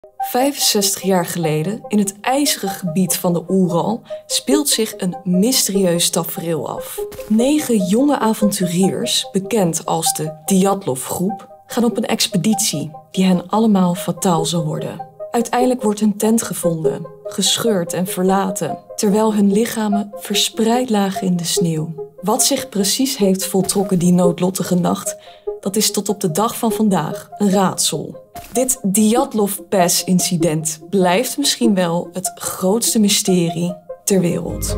65 jaar geleden, in het ijzeren gebied van de Oeral, speelt zich een mysterieus tafereel af. 9 jonge avonturiers, bekend als de Dyatlov-groep, gaan op een expeditie die hen allemaal fataal zal worden. Uiteindelijk wordt hun tent gevonden, gescheurd en verlaten, terwijl hun lichamen verspreid lagen in de sneeuw. Wat zich precies heeft voltrokken die noodlottige nacht, dat is tot op de dag van vandaag een raadsel. Dit Dyatlov Pass-incident blijft misschien wel het grootste mysterie ter wereld.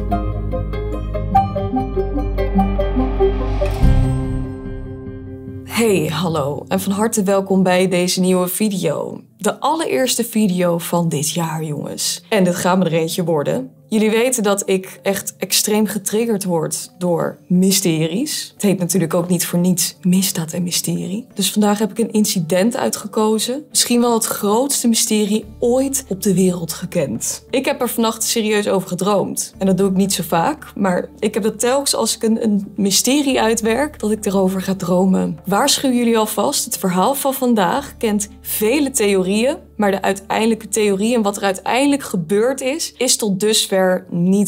Hey, hallo en van harte welkom bij deze nieuwe video. De allereerste video van dit jaar, jongens. En dit gaat me er eentje worden. Jullie weten dat ik echt extreem getriggerd word door mysteries. Het heet natuurlijk ook niet voor niets misdaad en mysterie. Dus vandaag heb ik een incident uitgekozen. Misschien wel het grootste mysterie ooit op de wereld gekend. Ik heb er vannacht serieus over gedroomd. En dat doe ik niet zo vaak. Maar ik heb het telkens als ik een mysterie uitwerk, dat ik erover ga dromen. Waarschuw jullie alvast, het verhaal van vandaag kent vele theorieën. Maar de uiteindelijke theorie en wat er uiteindelijk gebeurd is tot dusver niet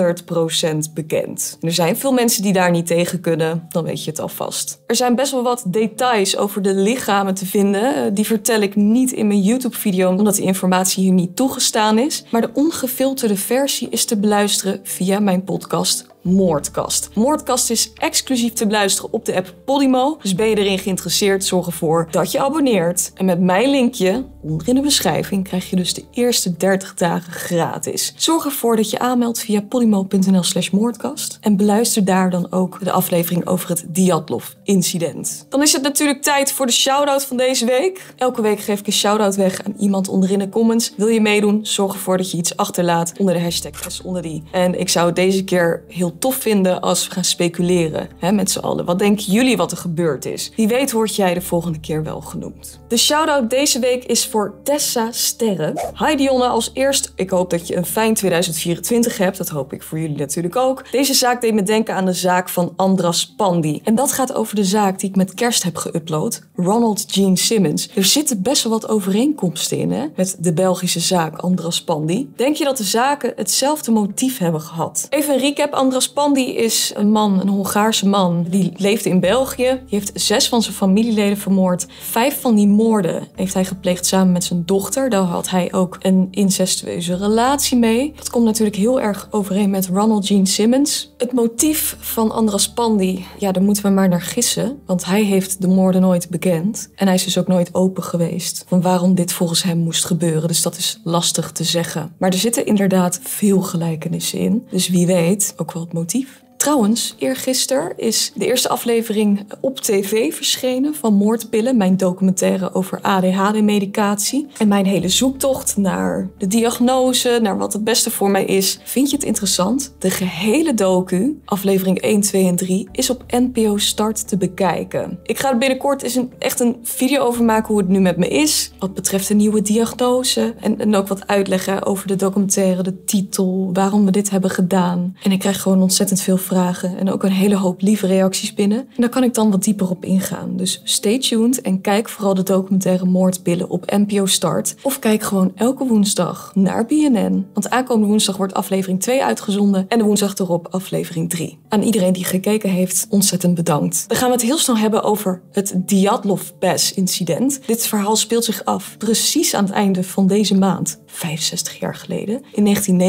100% bekend. Er zijn veel mensen die daar niet tegen kunnen, dan weet je het alvast. Er zijn best wel wat details over de lichamen te vinden. Die vertel ik niet in mijn YouTube-video, omdat de informatie hier niet toegestaan is. Maar de ongefilterde versie is te beluisteren via mijn podcast Moordkast. Moordkast is exclusief te beluisteren op de app Podimo. Dus ben je erin geïnteresseerd, zorg ervoor dat je abonneert. En met mijn linkje onder in de beschrijving krijg je dus de eerste 30 dagen gratis. Zorg ervoor dat je aanmeldt via podimo.nl/moordkast. En beluister daar dan ook de aflevering over het Dyatlov-incident. Dan is het natuurlijk tijd voor de shout-out van deze week. Elke week geef ik een shout-out weg aan iemand onderin de comments. Wil je meedoen? Zorg ervoor dat je iets achterlaat onder de hashtag #onderdie. En ik zou het deze keer heel tof vinden als we gaan speculeren met z'n allen. Wat denken jullie wat er gebeurd is? Wie weet word jij de volgende keer wel genoemd. De shout-out deze week is voor Tessa Sterren. Hi Dionne, als eerst. Ik hoop dat je een fijn 2024 hebt. Dat hoop ik voor jullie natuurlijk ook. Deze zaak deed me denken aan de zaak van Andras Pandy. En dat gaat over de zaak die ik met kerst heb geüpload. Ronald Gene Simmons. Er zitten best wel wat overeenkomsten in, met de Belgische zaak Andras Pandy. Denk je dat de zaken hetzelfde motief hebben gehad? Even een recap. Andras Pandy is een man, een Hongaarse man. Die leefde in België. Die heeft 6 van zijn familieleden vermoord. 5 van die moorden heeft hij gepleegd samen met zijn dochter. Daar had hij ook een incestueuze relatie mee. Dat komt natuurlijk heel erg overeen met Ronald Gene Simmons. Het motief van Andras Pandy, ja, daar moeten we maar naar gissen. Want hij heeft de moorden nooit bekend. En hij is dus ook nooit open geweest van waarom dit volgens hem moest gebeuren. Dus dat is lastig te zeggen. Maar er zitten inderdaad veel gelijkenissen in. Dus wie weet ook wel het motief. Trouwens, eergisteren is de eerste aflevering op tv verschenen van Moordpillen, mijn documentaire over ADHD-medicatie. En mijn hele zoektocht naar de diagnose, naar wat het beste voor mij is. Vind je het interessant? De gehele docu, aflevering 1, 2 en 3, is op NPO Start te bekijken. Ik ga er binnenkort eens echt een video over maken hoe het nu met me is. Wat betreft de nieuwe diagnose. En ook wat uitleggen over de documentaire, de titel, waarom we dit hebben gedaan. En ik krijg gewoon ontzettend veel vragen en ook een hele hoop lieve reacties binnen. En daar kan ik dan wat dieper op ingaan. Dus stay tuned en kijk vooral de documentaire Moordpillen op NPO Start. Of kijk gewoon elke woensdag naar BNN. Want aankomende woensdag wordt aflevering 2 uitgezonden en de woensdag erop aflevering 3. Aan iedereen die gekeken heeft, ontzettend bedankt. Dan gaan we het heel snel hebben over het Dyatlov Pass-incident. Dit verhaal speelt zich af precies aan het einde van deze maand, 65 jaar geleden, in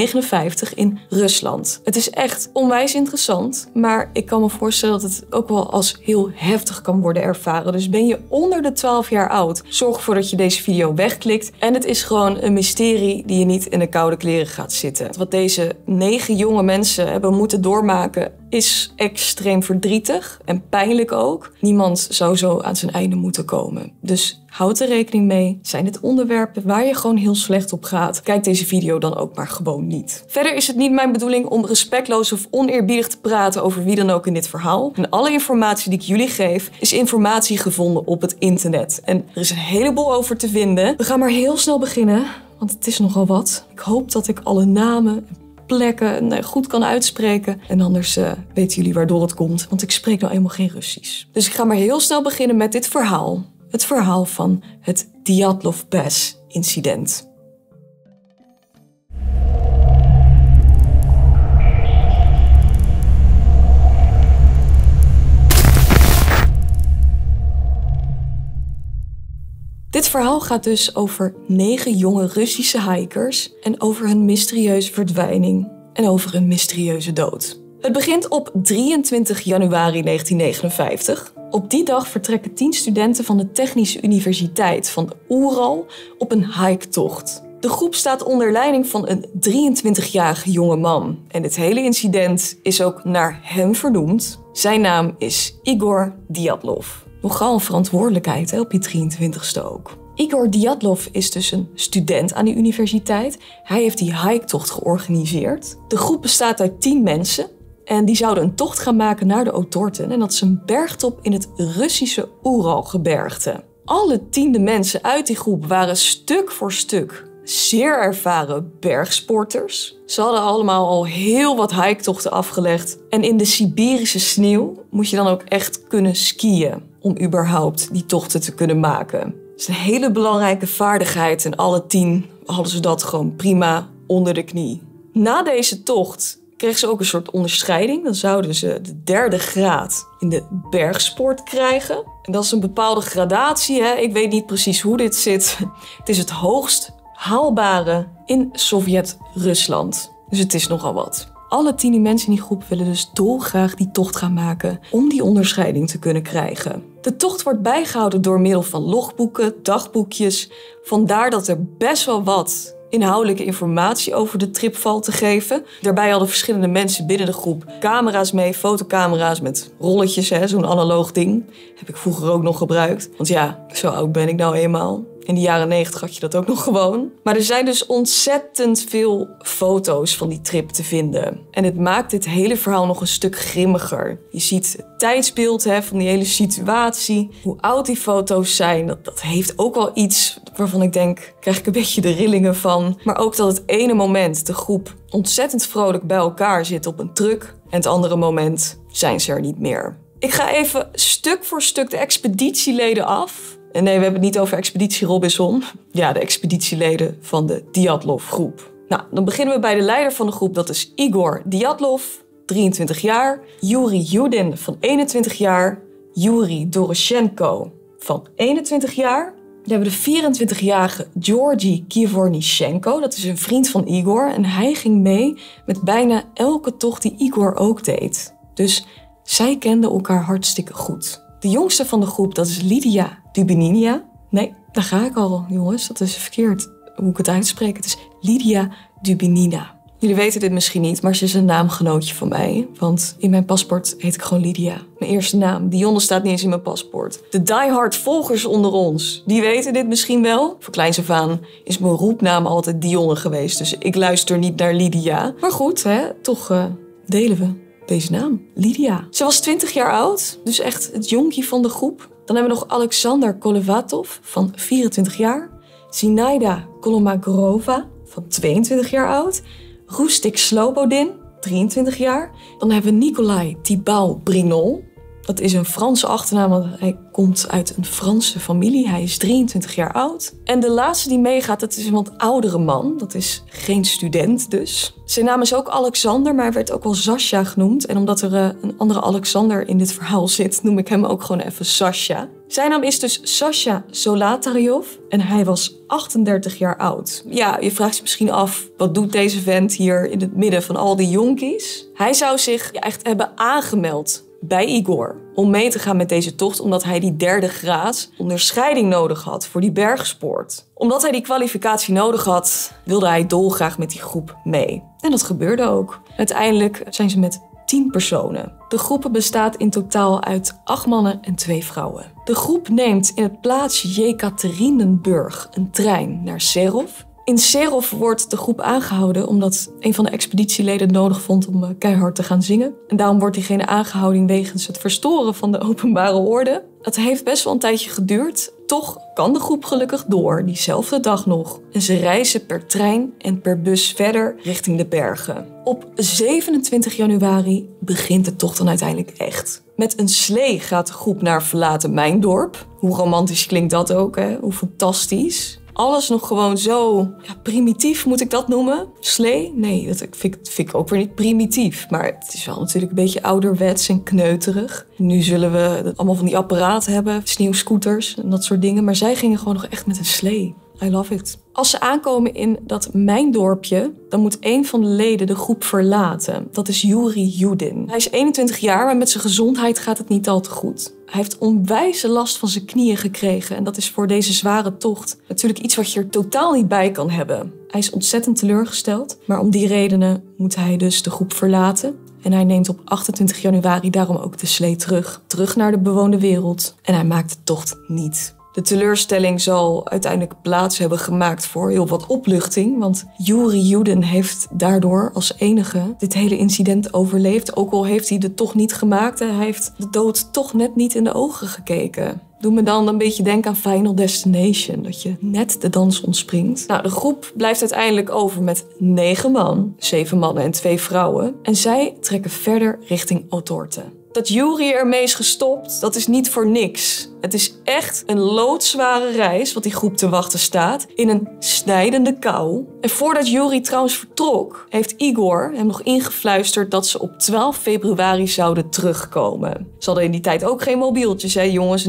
1959 in Rusland. Het is echt onwijs interessant. Maar ik kan me voorstellen dat het ook wel als heel heftig kan worden ervaren. Dus ben je onder de 12 jaar oud, zorg ervoor dat je deze video wegklikt. En het is gewoon een mysterie die je niet in de koude kleren gaat zitten. Wat deze 9 jonge mensen hebben moeten doormaken is extreem verdrietig en pijnlijk ook. Niemand zou zo aan zijn einde moeten komen. Dus houd er rekening mee. Zijn dit onderwerpen waar je gewoon heel slecht op gaat? Kijk deze video dan ook maar gewoon niet. Verder is het niet mijn bedoeling om respectloos of oneerbiedig te praten over wie dan ook in dit verhaal. En alle informatie die ik jullie geef is informatie gevonden op het internet. En er is een heleboel over te vinden. We gaan maar heel snel beginnen, want het is nogal wat. Ik hoop dat ik alle namen plekken goed kan uitspreken. En anders weten jullie waardoor het komt, want ik spreek nou eenmaal geen Russisch. Dus ik ga maar heel snel beginnen met dit verhaal. Het verhaal van het Dyatlov Pass incident. Dit verhaal gaat dus over 9 jonge Russische hikers en over hun mysterieuze verdwijning en over een mysterieuze dood. Het begint op 23 januari 1959. Op die dag vertrekken 10 studenten van de Technische Universiteit van de Oeral op een hiketocht. De groep staat onder leiding van een 23-jarige jonge man. En dit hele incident is ook naar hem vernoemd. Zijn naam is Igor Dyatlov. Nogal een verantwoordelijkheid op je 23ste ook. Igor Dyatlov is dus een student aan de universiteit. Hij heeft die hiketocht georganiseerd. De groep bestaat uit 10 mensen. En die zouden een tocht gaan maken naar de Otorten. En dat is een bergtop in het Russische Oeralgebergte. Alle 10e mensen uit die groep waren stuk voor stuk zeer ervaren bergsporters. Ze hadden allemaal al heel wat hiketochten afgelegd. En in de Siberische sneeuw moet je dan ook echt kunnen skiën om überhaupt die tochten te kunnen maken. Dat is een hele belangrijke vaardigheid en alle 10 hadden ze dat gewoon prima onder de knie. Na deze tocht kregen ze ook een soort onderscheiding. Dan zouden ze de 3e graad in de bergsport krijgen. En dat is een bepaalde gradatie. Hè? Ik weet niet precies hoe dit zit. Het is het hoogst haalbare in Sovjet-Rusland. Dus het is nogal wat. Alle 10 mensen in die groep willen dus dolgraag die tocht gaan maken om die onderscheiding te kunnen krijgen. De tocht wordt bijgehouden door middel van logboeken, dagboekjes. Vandaar dat er best wel wat inhoudelijke informatie over de trip valt te geven. Daarbij hadden verschillende mensen binnen de groep camera's mee, fotocamera's met rolletjes, zo'n analoog ding. Heb ik vroeger ook nog gebruikt. Want ja, zo oud ben ik nou eenmaal. In de jaren 90 had je dat ook nog gewoon. Maar er zijn dus ontzettend veel foto's van die trip te vinden. En het maakt dit hele verhaal nog een stuk grimmiger. Je ziet het tijdsbeeld van die hele situatie. Hoe oud die foto's zijn, dat heeft ook wel iets waarvan ik denk, krijg ik een beetje de rillingen van. Maar ook dat het ene moment de groep ontzettend vrolijk bij elkaar zit op een truck. En het andere moment zijn ze er niet meer. Ik ga even stuk voor stuk de expeditieleden af. En nee, we hebben het niet over Expeditie Robinson. Ja, de expeditieleden van de Dyatlov-groep. Nou, dan beginnen we bij de leider van de groep. Dat is Igor Dyatlov, 23 jaar. Yuri Yudin van 21 jaar. Yuri Doroshenko van 21 jaar. Dan hebben we de 24-jarige Georgi Kivornishenko. Dat is een vriend van Igor. En hij ging mee met bijna elke tocht die Igor ook deed. Dus zij kenden elkaar hartstikke goed. De jongste van de groep, dat is Lidia Dubinina. Nee, daar ga ik al, jongens. Dat is verkeerd hoe ik het uitspreek. Het is Lidia Dubinina. Jullie weten dit misschien niet, maar ze is een naamgenootje van mij. Want in mijn paspoort heet ik gewoon Lidia. Mijn eerste naam. Dionne staat niet eens in mijn paspoort. De diehard volgers onder ons, die weten dit misschien wel. Voor kleins af aan is mijn roepnaam altijd Dionne geweest. Dus ik luister niet naar Lidia. Maar goed, toch delen we deze naam, Lidia. Ze was 20 jaar oud, dus echt het jonkie van de groep. Dan hebben we nog Alexander Kolovatov van 24 jaar. Zinaida Kolomagorova van 22 jaar oud. Rustik Slobodin, 23 jaar. Dan hebben we Nikolai Thibault Brinol. Dat is een Franse achternaam, want hij komt uit een Franse familie. Hij is 23 jaar oud. En de laatste die meegaat, dat is een wat oudere man. Dat is geen student dus. Zijn naam is ook Alexander, maar hij werd ook wel Sasha genoemd. En omdat er een andere Alexander in dit verhaal zit, noem ik hem ook gewoon even Sasha. Zijn naam is dus Sasha Zolotaryov en hij was 38 jaar oud. Ja, je vraagt je misschien af, wat doet deze vent hier in het midden van al die jonkies? Hij zou zich echt hebben aangemeld bij Igor om mee te gaan met deze tocht, omdat hij die 3e graad onderscheiding nodig had voor die bergsport. Omdat hij die kwalificatie nodig had, wilde hij dolgraag met die groep mee. En dat gebeurde ook. Uiteindelijk zijn ze met 10 personen. De groep bestaat in totaal uit 8 mannen en 2 vrouwen. De groep neemt in het plaatsje Jekaterinenburg een trein naar Serov. In Serov wordt de groep aangehouden omdat een van de expeditieleden het nodig vond om keihard te gaan zingen. En daarom wordt diegene aangehouden wegens het verstoren van de openbare orde. Het heeft best wel een tijdje geduurd. Toch kan de groep gelukkig door, diezelfde dag nog. En ze reizen per trein en per bus verder richting de bergen. Op 27 januari begint de tocht dan uiteindelijk echt. Met een slee gaat de groep naar verlaten Mijndorp. Hoe romantisch klinkt dat ook, hè? Hoe fantastisch. Alles nog gewoon zo primitief, moet ik dat noemen? Slee? Nee, dat vind ik ook weer niet primitief. Maar het is wel natuurlijk een beetje ouderwets en kneuterig. Nu zullen we allemaal van die apparaten hebben, sneeuwscooters en dat soort dingen. Maar zij gingen gewoon nog echt met een slee. I love it. Als ze aankomen in dat mijndorpje, dan moet een van de leden de groep verlaten. Dat is Yuri Yudin. Hij is 21 jaar, maar met zijn gezondheid gaat het niet al te goed. Hij heeft onwijze last van zijn knieën gekregen. En dat is voor deze zware tocht natuurlijk iets wat je er totaal niet bij kan hebben. Hij is ontzettend teleurgesteld, maar om die redenen moet hij dus de groep verlaten. En hij neemt op 28 januari daarom ook de slee terug naar de bewoonde wereld. En hij maakt de tocht niet. De teleurstelling zal uiteindelijk plaats hebben gemaakt voor heel wat opluchting. Want Yuri Yudin heeft daardoor als enige dit hele incident overleefd. Ook al heeft hij de tocht niet gemaakt. Hij heeft de dood toch net niet in de ogen gekeken. Doe me dan een beetje denken aan Final Destination. Dat je net de dans ontspringt. Nou, de groep blijft uiteindelijk over met 9 man. 7 mannen en 2 vrouwen. En zij trekken verder richting Otorte. Dat Yuri ermee is gestopt, dat is niet voor niks. Het is echt een loodzware reis wat die groep te wachten staat. In een snijdende kou. En voordat Yuri trouwens vertrok, heeft Igor hem nog ingefluisterd dat ze op 12 februari zouden terugkomen. Ze hadden in die tijd ook geen mobieltjes, hè jongens,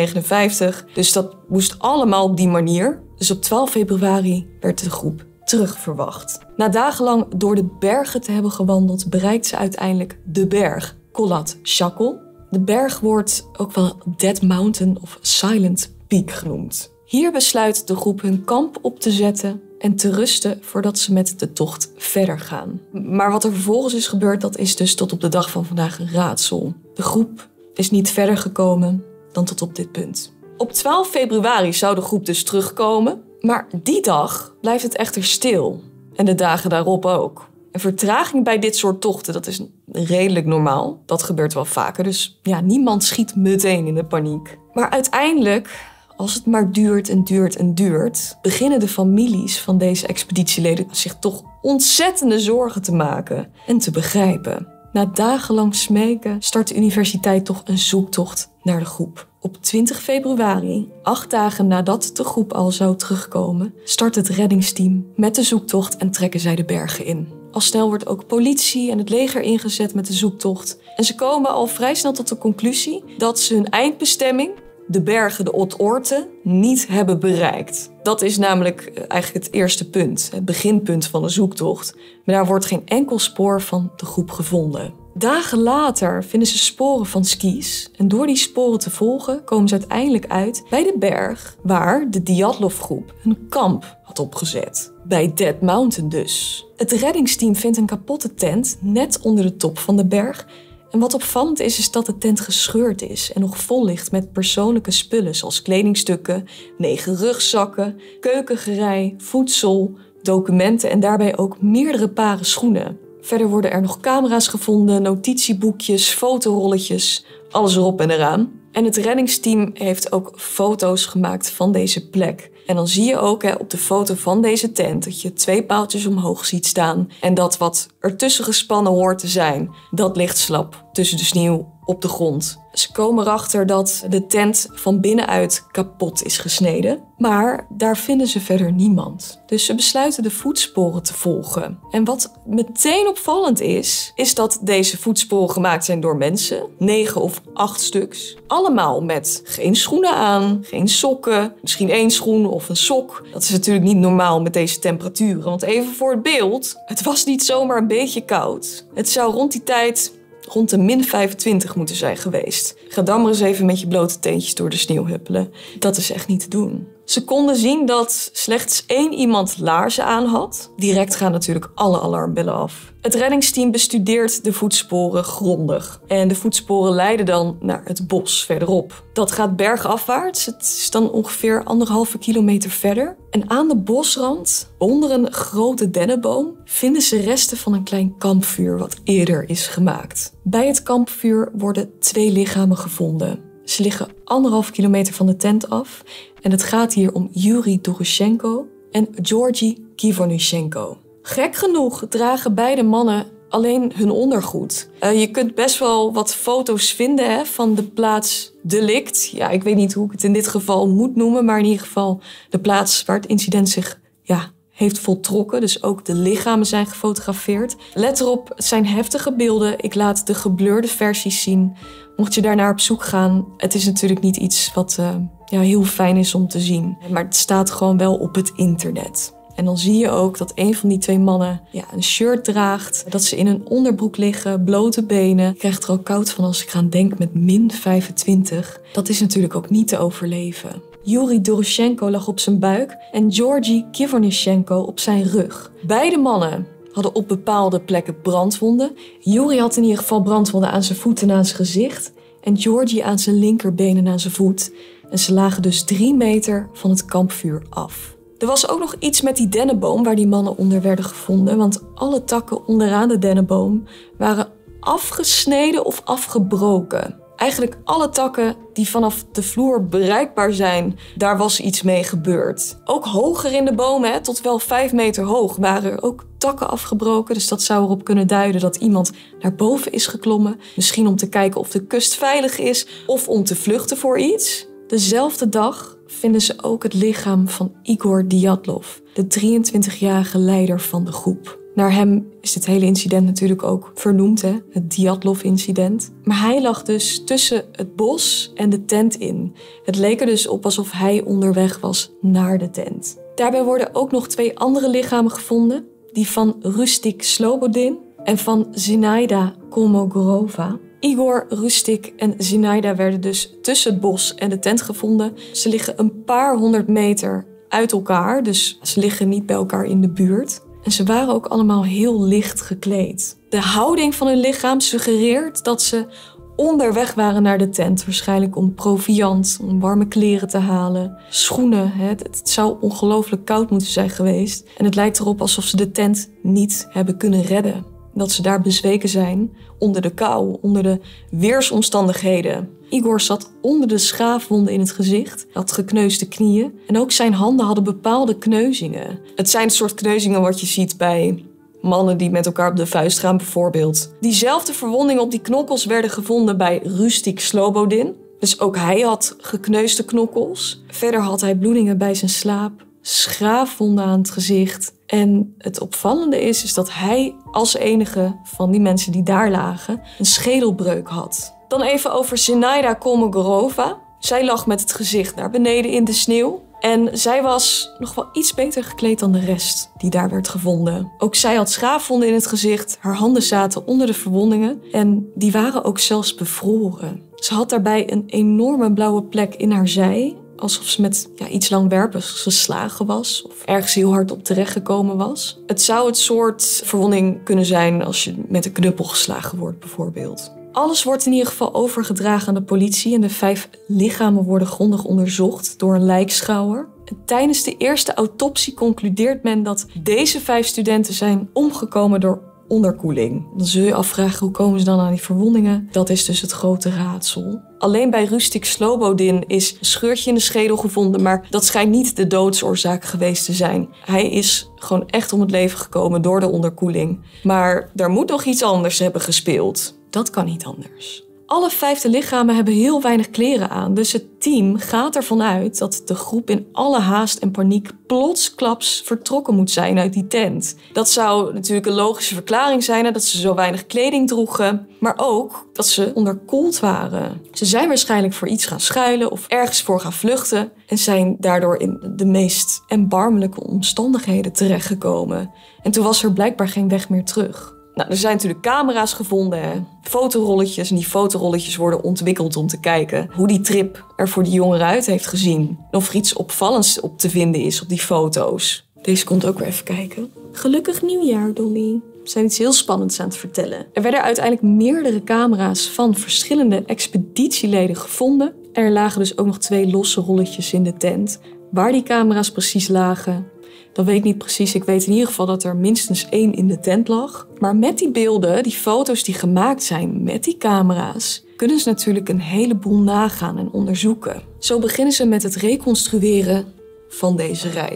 1959. Dus dat moest allemaal op die manier. Dus op 12 februari werd de groep terugverwacht. Na dagenlang door de bergen te hebben gewandeld, bereikt ze uiteindelijk de berg Kholat Shakol. De berg wordt ook wel Dead Mountain of Silent Peak genoemd. Hier besluit de groep hun kamp op te zetten en te rusten voordat ze met de tocht verder gaan. Maar wat er vervolgens is gebeurd, dat is dus tot op de dag van vandaag een raadsel. De groep is niet verder gekomen dan tot op dit punt. Op 12 februari zou de groep dus terugkomen, maar die dag blijft het echter stil. En de dagen daarop ook. Een vertraging bij dit soort tochten, dat is redelijk normaal. Dat gebeurt wel vaker, dus niemand schiet meteen in de paniek. Maar uiteindelijk, als het maar duurt en duurt en duurt, beginnen de families van deze expeditieleden zich toch ontzettende zorgen te maken en te begrijpen. Na dagenlang smeken start de universiteit toch een zoektocht naar de groep. Op 20 februari, 8 dagen nadat de groep al zou terugkomen, start het reddingsteam met de zoektocht en trekken zij de bergen in. Al snel wordt ook politie en het leger ingezet met de zoektocht. En ze komen al vrij snel tot de conclusie dat ze hun eindbestemming, de bergen de Otorte, niet hebben bereikt. Dat is namelijk eigenlijk het eerste punt, het beginpunt van de zoektocht. Maar daar wordt geen enkel spoor van de groep gevonden. Dagen later vinden ze sporen van skis. En door die sporen te volgen komen ze uiteindelijk uit bij de berg waar de Dyatlov-groep een kamp had opgezet. Bij Dead Mountain dus. Het reddingsteam vindt een kapotte tent net onder de top van de berg. En wat opvallend is dat de tent gescheurd is en nog vol ligt met persoonlijke spullen zoals kledingstukken, 9 rugzakken, keukengerei, voedsel, documenten en daarbij ook meerdere paren schoenen. Verder worden er nog camera's gevonden, notitieboekjes, fotorolletjes, alles erop en eraan. En het reddingsteam heeft ook foto's gemaakt van deze plek. En dan zie je ook op de foto van deze tent dat je 2 paaltjes omhoog ziet staan. En dat wat ertussen gespannen hoort te zijn, dat ligt slap tussen de sneeuw op de grond. Ze komen erachter dat de tent van binnenuit kapot is gesneden. Maar daar vinden ze verder niemand. Dus ze besluiten de voetsporen te volgen. En wat meteen opvallend is dat deze voetsporen gemaakt zijn door mensen. 9 of 8 stuks. Allemaal met geen schoenen aan, geen sokken, misschien 1 schoen of een sok. Dat is natuurlijk niet normaal met deze temperaturen. Want even voor het beeld, het was niet zomaar een beetje koud. Het zou rond die tijd rond de min 25 moeten zijn geweest. Ga dan maar eens even met je blote teentjes door de sneeuw huppelen. Dat is echt niet te doen. Ze konden zien dat slechts 1 iemand laarzen aan had. Direct gaan natuurlijk alle alarmbellen af. Het reddingsteam bestudeert de voetsporen grondig. En de voetsporen leiden dan naar het bos verderop. Dat gaat bergafwaarts. Het is dan ongeveer 1,5 kilometer verder. En aan de bosrand, onder een grote dennenboom, vinden ze resten van een klein kampvuur wat eerder is gemaakt. Bij het kampvuur worden 2 lichamen gevonden. Ze liggen 1,5 kilometer van de tent af. En het gaat hier om Yuri Doroshenko en Georgi Kivornyshenko. Gek genoeg dragen beide mannen alleen hun ondergoed. Je kunt best wel wat foto's vinden van de plaats delict. Ja, ik weet niet hoe ik het in dit geval moet noemen, maar in ieder geval de plaats waar het incident zich heeft voltrokken. Dus ook de lichamen zijn gefotografeerd. Let erop, het zijn heftige beelden. Ik laat de geblurde versies zien. Mocht je daarnaar op zoek gaan, het is natuurlijk niet iets wat heel fijn is om te zien. Maar het staat gewoon wel op het internet. En dan zie je ook dat een van die 2 mannen een shirt draagt. Dat ze in een onderbroek liggen, blote benen. Ik krijg er al koud van als ik eraan denk met -25. Dat is natuurlijk ook niet te overleven. Yuri Doroshenko lag op zijn buik en Georgi Kivornishenko op zijn rug. Beide mannen hadden op bepaalde plekken brandwonden. Yuri had in ieder geval brandwonden aan zijn voet en aan zijn gezicht. En Georgi aan zijn linkerbeen en aan zijn voet. En ze lagen dus 3 meter van het kampvuur af. Er was ook nog iets met die dennenboom waar die mannen onder werden gevonden. Want alle takken onderaan de dennenboom waren afgesneden of afgebroken. Eigenlijk alle takken die vanaf de vloer bereikbaar zijn, daar was iets mee gebeurd. Ook hoger in de bomen, tot wel 5 meter hoog, waren er ook takken afgebroken. Dus dat zou erop kunnen duiden dat iemand naar boven is geklommen. Misschien om te kijken of de kust veilig is of om te vluchten voor iets. Dezelfde dag vinden ze ook het lichaam van Igor Dyatlov, de 23-jarige leider van de groep. Naar hem is dit hele incident natuurlijk ook vernoemd, het Dyatlov-incident. Maar hij lag dus tussen het bos en de tent in. Het leek er dus op alsof hij onderweg was naar de tent. Daarbij worden ook nog 2 andere lichamen gevonden. Die van Rustik Slobodin en van Zinaida Kolmogorova. Igor, Rustik en Zinaida werden dus tussen het bos en de tent gevonden. Ze liggen een paar 100 meter uit elkaar, dus ze liggen niet bij elkaar in de buurt. En ze waren ook allemaal heel licht gekleed. De houding van hun lichaam suggereert dat ze onderweg waren naar de tent. Waarschijnlijk om proviand, om warme kleren te halen. Schoenen, het zou ongelooflijk koud moeten zijn geweest. En het lijkt erop alsof ze de tent niet hebben kunnen redden. Dat ze daar bezweken zijn onder de kou, onder de weersomstandigheden. Igor zat onder de schaafwonden in het gezicht, had gekneusde knieën en ook zijn handen hadden bepaalde kneuzingen. Het zijn het soort kneuzingen wat je ziet bij mannen die met elkaar op de vuist gaan bijvoorbeeld. Diezelfde verwondingen op die knokkels werden gevonden bij Rustik Slobodin. Dus ook hij had gekneusde knokkels. Verder had hij bloedingen bij zijn slaap, schaafwonden aan het gezicht. En het opvallende is dat hij als enige van die mensen die daar lagen een schedelbreuk had. Dan even over Zinaida Kolmogorova. Zij lag met het gezicht naar beneden in de sneeuw. En zij was nog wel iets beter gekleed dan de rest die daar werd gevonden. Ook zij had schaafwonden in het gezicht. Haar handen zaten onder de verwondingen. En die waren ook zelfs bevroren. Ze had daarbij een enorme blauwe plek in haar zij. Alsof ze met iets langwerpigs geslagen was. Of ergens heel hard op terechtgekomen was. Het zou het soort verwonding kunnen zijn als je met een knuppel geslagen wordt bijvoorbeeld. Alles wordt in ieder geval overgedragen aan de politie en de 5 lichamen worden grondig onderzocht door een lijkschouwer. En tijdens de eerste autopsie concludeert men dat deze 5 studenten zijn omgekomen door onderkoeling. Dan zul je afvragen hoe komen ze dan aan die verwondingen? Dat is dus het grote raadsel. Alleen bij Rustik Slobodin is een scheurtje in de schedel gevonden, maar dat schijnt niet de doodsoorzaak geweest te zijn. Hij is gewoon echt om het leven gekomen door de onderkoeling. Maar daar moet nog iets anders hebben gespeeld. Dat kan niet anders. Alle 5 lichamen hebben heel weinig kleren aan, dus het team gaat ervan uit dat de groep in alle haast en paniek plotsklaps vertrokken moet zijn uit die tent. Dat zou natuurlijk een logische verklaring zijn, dat ze zo weinig kleding droegen, maar ook dat ze onderkoeld waren. Ze zijn waarschijnlijk voor iets gaan schuilen of ergens voor gaan vluchten en zijn daardoor in de meest erbarmelijke omstandigheden terechtgekomen. En toen was er blijkbaar geen weg meer terug. Nou, er zijn natuurlijk camera's gevonden, fotorolletjes. En die fotorolletjes worden ontwikkeld om te kijken hoe die trip er voor die jongeren uit heeft gezien. Of er iets opvallends op te vinden is op die foto's. Deze komt ook weer even kijken. Gelukkig nieuwjaar, Dolly. We zijn iets heel spannends aan het vertellen. Er werden uiteindelijk meerdere camera's van verschillende expeditieleden gevonden. Er lagen dus ook nog 2 losse rolletjes in de tent. Waar die camera's precies lagen, dat weet ik niet precies. Ik weet in ieder geval dat er minstens 1 in de tent lag. Maar met die beelden, die foto's die gemaakt zijn met die camera's, kunnen ze natuurlijk een heleboel nagaan en onderzoeken. Zo beginnen ze met het reconstrueren van deze reis.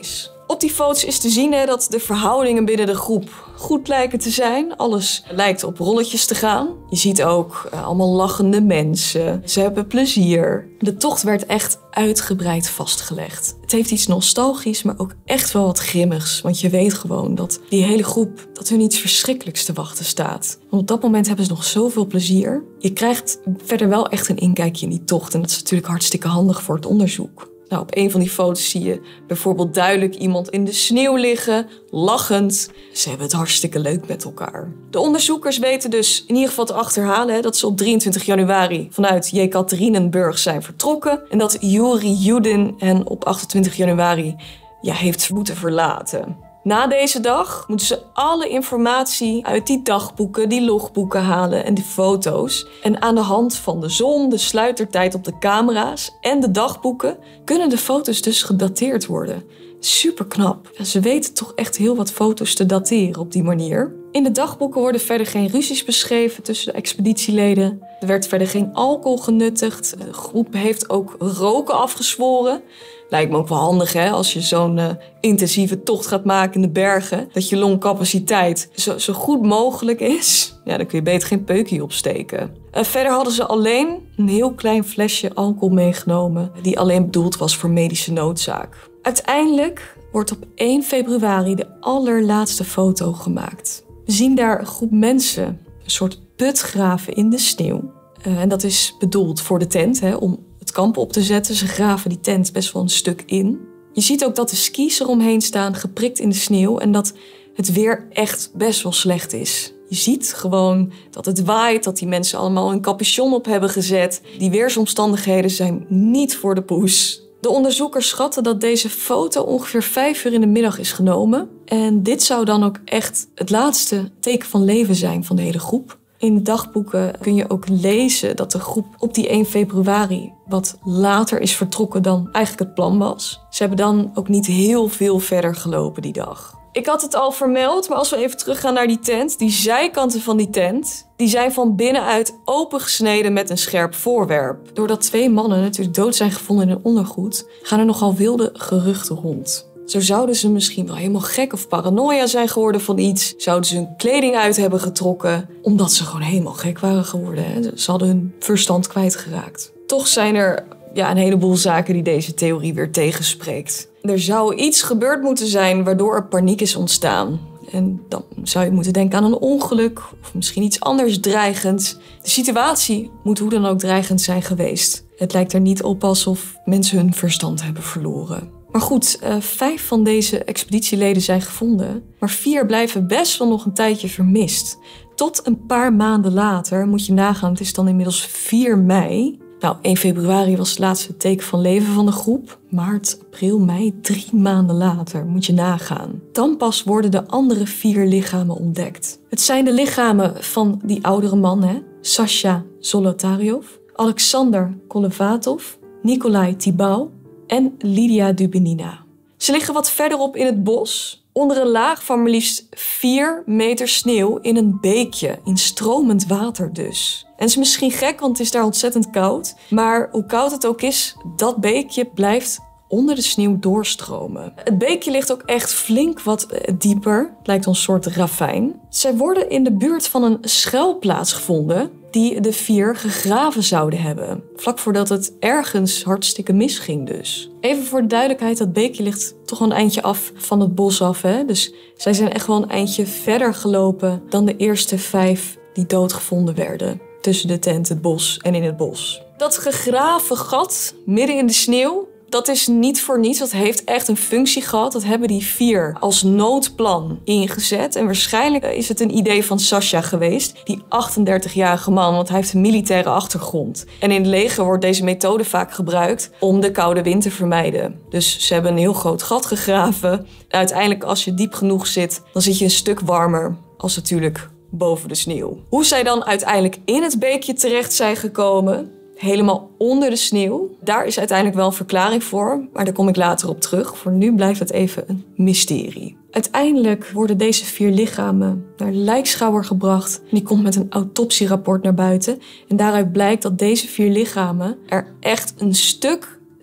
Op die foto's is te zien dat de verhoudingen binnen de groep goed lijken te zijn. Alles lijkt op rolletjes te gaan. Je ziet ook allemaal lachende mensen. Ze hebben plezier. De tocht werd echt uitgebreid vastgelegd. Het heeft iets nostalgisch, maar ook echt wel wat grimmigs. Want je weet gewoon dat die hele groep, dat hun iets verschrikkelijks te wachten staat. Want op dat moment hebben ze nog zoveel plezier. Je krijgt verder wel echt een inkijkje in die tocht. En dat is natuurlijk hartstikke handig voor het onderzoek. Nou, op een van die foto's zie je bijvoorbeeld duidelijk iemand in de sneeuw liggen, lachend. Ze hebben het hartstikke leuk met elkaar. De onderzoekers weten dus in ieder geval te achterhalen dat ze op 23 januari vanuit Jekaterinenburg zijn vertrokken. En dat Yuri Yudin hen op 28 januari heeft moeten verlaten. Na deze dag moeten ze alle informatie uit die dagboeken, die logboeken halen en die foto's. En aan de hand van de zon, de sluitertijd op de camera's en de dagboeken kunnen de foto's dus gedateerd worden. Super knap. Ja, ze weten toch echt heel wat foto's te dateren op die manier. In de dagboeken worden verder geen ruzies beschreven tussen de expeditieleden. Er werd verder geen alcohol genuttigd. De groep heeft ook roken afgezworen. Lijkt me ook wel handig als je zo'n intensieve tocht gaat maken in de bergen. Dat je longcapaciteit zo goed mogelijk is. Ja, dan kun je beter geen peukje opsteken. Verder hadden ze alleen een heel klein flesje alcohol meegenomen. Die alleen bedoeld was voor medische noodzaak. Uiteindelijk wordt op 1 februari de allerlaatste foto gemaakt. We zien daar een groep mensen een soort put graven in de sneeuw. En dat is bedoeld voor de tent, om het kamp op te zetten. Ze graven die tent best wel een stuk in. Je ziet ook dat de skis eromheen staan, geprikt in de sneeuw. En dat het weer echt best wel slecht is. Je ziet gewoon dat het waait, dat die mensen allemaal een capuchon op hebben gezet. Die weersomstandigheden zijn niet voor de poes. De onderzoekers schatten dat deze foto ongeveer 5 uur in de middag is genomen. En dit zou dan ook echt het laatste teken van leven zijn van de hele groep. In de dagboeken kun je ook lezen dat de groep op die 1 februari wat later is vertrokken dan eigenlijk het plan was. Ze hebben dan ook niet heel veel verder gelopen die dag. Ik had het al vermeld, maar als we even teruggaan naar die tent. Die zijkanten van die tent, die zijn van binnenuit opengesneden met een scherp voorwerp. Doordat 2 mannen natuurlijk dood zijn gevonden in hun ondergoed, gaan er nogal wilde geruchten rond. Zo zouden ze misschien wel helemaal gek of paranoia zijn geworden van iets. Zouden ze hun kleding uit hebben getrokken, omdat ze gewoon helemaal gek waren geworden. Ze hadden hun verstand kwijtgeraakt. Toch zijn er een heleboel zaken die deze theorie weer tegenspreekt. Er zou iets gebeurd moeten zijn waardoor er paniek is ontstaan. En dan zou je moeten denken aan een ongeluk of misschien iets anders dreigends. De situatie moet hoe dan ook dreigend zijn geweest. Het lijkt er niet op alsof mensen hun verstand hebben verloren. Maar goed, 5 van deze expeditieleden zijn gevonden, maar 4 blijven best wel nog een tijdje vermist. Tot een paar maanden later, moet je nagaan, het is dan inmiddels 4 mei. Nou, 1 februari was het laatste teken van leven van de groep. Maart, april, mei, 3 maanden later, moet je nagaan. Dan pas worden de andere 4 lichamen ontdekt. Het zijn de lichamen van die oudere man, Sasha Zolotaryov, Alexander Kolevatov, Nikolai Tibau en Lydia Dubinina. Ze liggen wat verderop in het bos, onder een laag van maar liefst 4 meter sneeuw in een beekje, in stromend water dus. En het is misschien gek, want het is daar ontzettend koud. Maar hoe koud het ook is, dat beekje blijft onder de sneeuw doorstromen. Het beekje ligt ook echt flink wat dieper. Het lijkt een soort ravijn. Zij worden in de buurt van een schuilplaats gevonden die de 4 gegraven zouden hebben. Vlak voordat het ergens hartstikke misging dus. Even voor de duidelijkheid, dat beekje ligt toch wel een eindje af van het bos af. Dus zij zijn echt wel een eindje verder gelopen dan de eerste 5 die doodgevonden werden. Tussen de tent, het bos en in het bos. Dat gegraven gat midden in de sneeuw, dat is niet voor niets. Dat heeft echt een functie gehad. Dat hebben die 4 als noodplan ingezet. En waarschijnlijk is het een idee van Sasha geweest. Die 38-jarige man, want hij heeft een militaire achtergrond. En in het leger wordt deze methode vaak gebruikt om de koude wind te vermijden. Dus ze hebben een heel groot gat gegraven. En uiteindelijk, als je diep genoeg zit, dan zit je een stuk warmer als natuurlijk boven de sneeuw. Hoe zij dan uiteindelijk in het beekje terecht zijn gekomen, helemaal onder de sneeuw, daar is uiteindelijk wel een verklaring voor, maar daar kom ik later op terug. Voor nu blijft het even een mysterie. Uiteindelijk worden deze 4 lichamen naar de lijkschouwer gebracht. Die komt met een autopsierapport naar buiten. En daaruit blijkt dat deze 4 lichamen er echt een stuk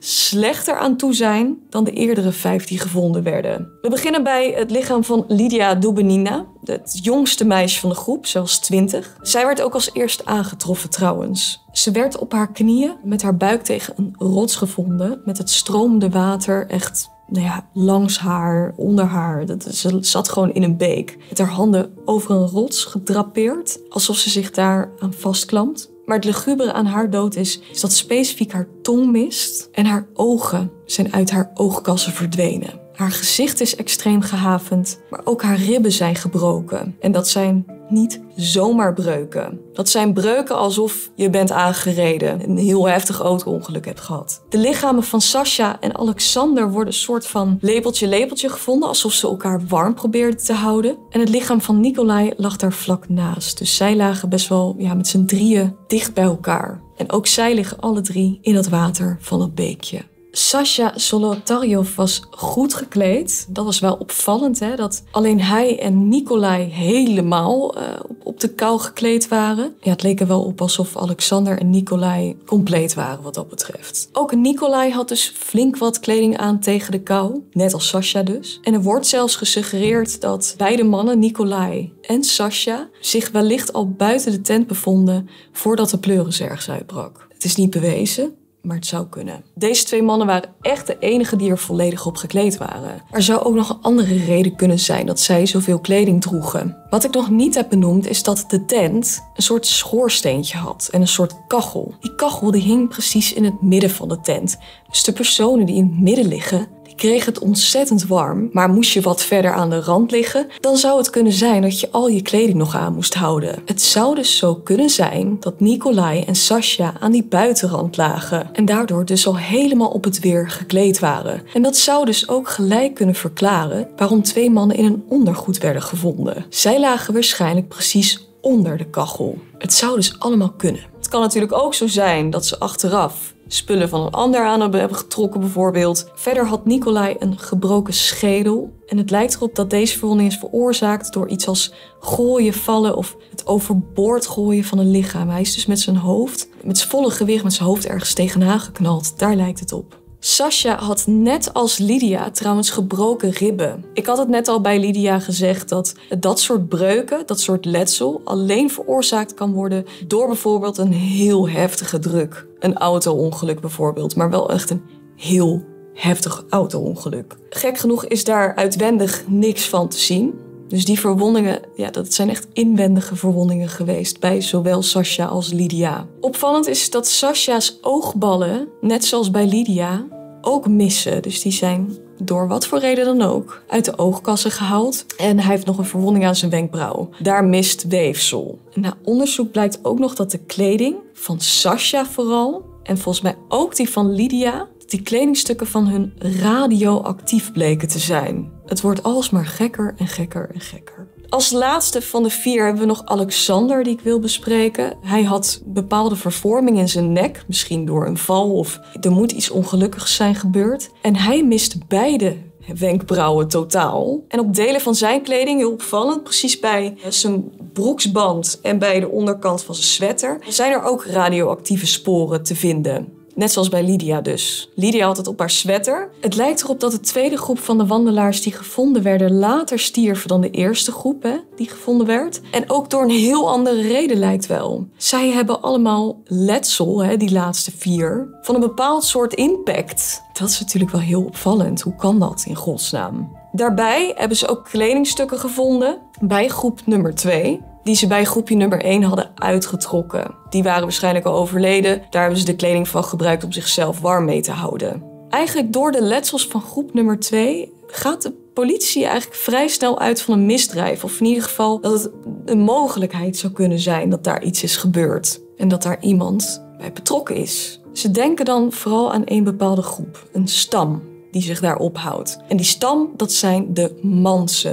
slechter aan toe zijn dan de eerdere 5 die gevonden werden. We beginnen bij het lichaam van Lidia Dubinina, het jongste meisje van de groep, zelfs 20. Zij werd ook als eerst aangetroffen trouwens. Ze werd op haar knieën met haar buik tegen een rots gevonden, met het stromende water echt langs haar, onder haar. Ze zat gewoon in een beek. Met haar handen over een rots gedrapeerd, alsof ze zich daar aan vastklampt. Maar het lugubere aan haar dood is dat specifiek haar tong mist en haar ogen zijn uit haar oogkassen verdwenen. Haar gezicht is extreem gehavend, maar ook haar ribben zijn gebroken. En dat zijn niet zomaar breuken. Dat zijn breuken alsof je bent aangereden en een heel heftig auto-ongeluk hebt gehad. De lichamen van Sasha en Alexander worden een soort van lepeltje gevonden, alsof ze elkaar warm probeerden te houden. En het lichaam van Nikolai lag daar vlak naast. Dus zij lagen best wel met z'n drieën dicht bij elkaar. En ook zij liggen alle 3 in het water van het beekje. Sasha Zolotaryov was goed gekleed. Dat was wel opvallend, hè? Dat alleen hij en Nikolai helemaal op de kou gekleed waren. Ja, het leek er wel op alsof Alexander en Nikolai compleet waren wat dat betreft. Ook Nikolai had dus flink wat kleding aan tegen de kou. Net als Sasha dus. En er wordt zelfs gesuggereerd dat beide mannen, Nikolai en Sasha, zich wellicht al buiten de tent bevonden voordat de pleuris ergens uitbrak. Het is niet bewezen, maar het zou kunnen. Deze 2 mannen waren echt de enigen die er volledig op gekleed waren. Er zou ook nog een andere reden kunnen zijn dat zij zoveel kleding droegen. Wat ik nog niet heb benoemd is dat de tent een soort schoorsteentje had en een soort kachel. Die kachel die hing precies in het midden van de tent. Dus de personen die in het midden liggen, kreeg het ontzettend warm, maar moest je wat verder aan de rand liggen, dan zou het kunnen zijn dat je al je kleding nog aan moest houden. Het zou dus zo kunnen zijn dat Nikolai en Sasha aan die buitenrand lagen en daardoor dus al helemaal op het weer gekleed waren. En dat zou dus ook gelijk kunnen verklaren waarom 2 mannen in een ondergoed werden gevonden. Zij lagen waarschijnlijk precies onder de kachel. Het zou dus allemaal kunnen. Het kan natuurlijk ook zo zijn dat ze achteraf spullen van een ander aan hebben getrokken bijvoorbeeld. Verder had Nikolai een gebroken schedel. En het lijkt erop dat deze verwonding is veroorzaakt door iets als gooien, vallen of het overboord gooien van een lichaam. Hij is dus met zijn hoofd, met zijn volle gewicht, met zijn hoofd ergens tegenaan geknald. Daar lijkt het op. Sasha had net als Lidia trouwens gebroken ribben. Ik had het net al bij Lidia gezegd dat soort breuken, dat soort letsel, alleen veroorzaakt kan worden door bijvoorbeeld een heel heftige druk. Een auto-ongeluk bijvoorbeeld, maar wel echt een heel heftig auto-ongeluk. Gek genoeg is daar uitwendig niks van te zien. Dus die verwondingen, dat zijn echt inwendige verwondingen geweest bij zowel Sasha als Lidia. Opvallend is dat Sasha's oogballen, net zoals bij Lidia, ook missen. Dus die zijn door wat voor reden dan ook uit de oogkassen gehaald. En hij heeft nog een verwonding aan zijn wenkbrauw. Daar mist weefsel. En na onderzoek blijkt ook nog dat de kleding van Sasha vooral, en volgens mij ook die van Lidia, die kledingstukken van hun radioactief bleken te zijn. Het wordt alsmaar gekker en gekker en gekker. Als laatste van de 4 hebben we nog Alexander die ik wil bespreken. Hij had bepaalde vervorming in zijn nek, misschien door een val of er moet iets ongelukkigs zijn gebeurd. En hij mist beide wenkbrauwen totaal. En op delen van zijn kleding, heel opvallend, precies bij zijn broeksband en bij de onderkant van zijn sweater, zijn er ook radioactieve sporen te vinden. Net zoals bij Lidia dus. Lidia had het op haar sweater. Het lijkt erop dat de tweede groep van de wandelaars die gevonden werden later stierven dan de eerste groep die gevonden werd. En ook door een heel andere reden lijkt wel. Zij hebben allemaal letsel, die laatste 4, van een bepaald soort impact. Dat is natuurlijk wel heel opvallend. Hoe kan dat in godsnaam? Daarbij hebben ze ook kledingstukken gevonden bij groep nummer 2... die ze bij groepje nummer 1 hadden uitgetrokken. Die waren waarschijnlijk al overleden. Daar hebben ze de kleding van gebruikt om zichzelf warm mee te houden. Eigenlijk door de letsels van groep nummer 2 gaat de politie eigenlijk vrij snel uit van een misdrijf. Of in ieder geval dat het een mogelijkheid zou kunnen zijn dat daar iets is gebeurd. En dat daar iemand bij betrokken is. Ze denken dan vooral aan één bepaalde groep. Een stam die zich daar ophoudt. En die stam, dat zijn de Mansen.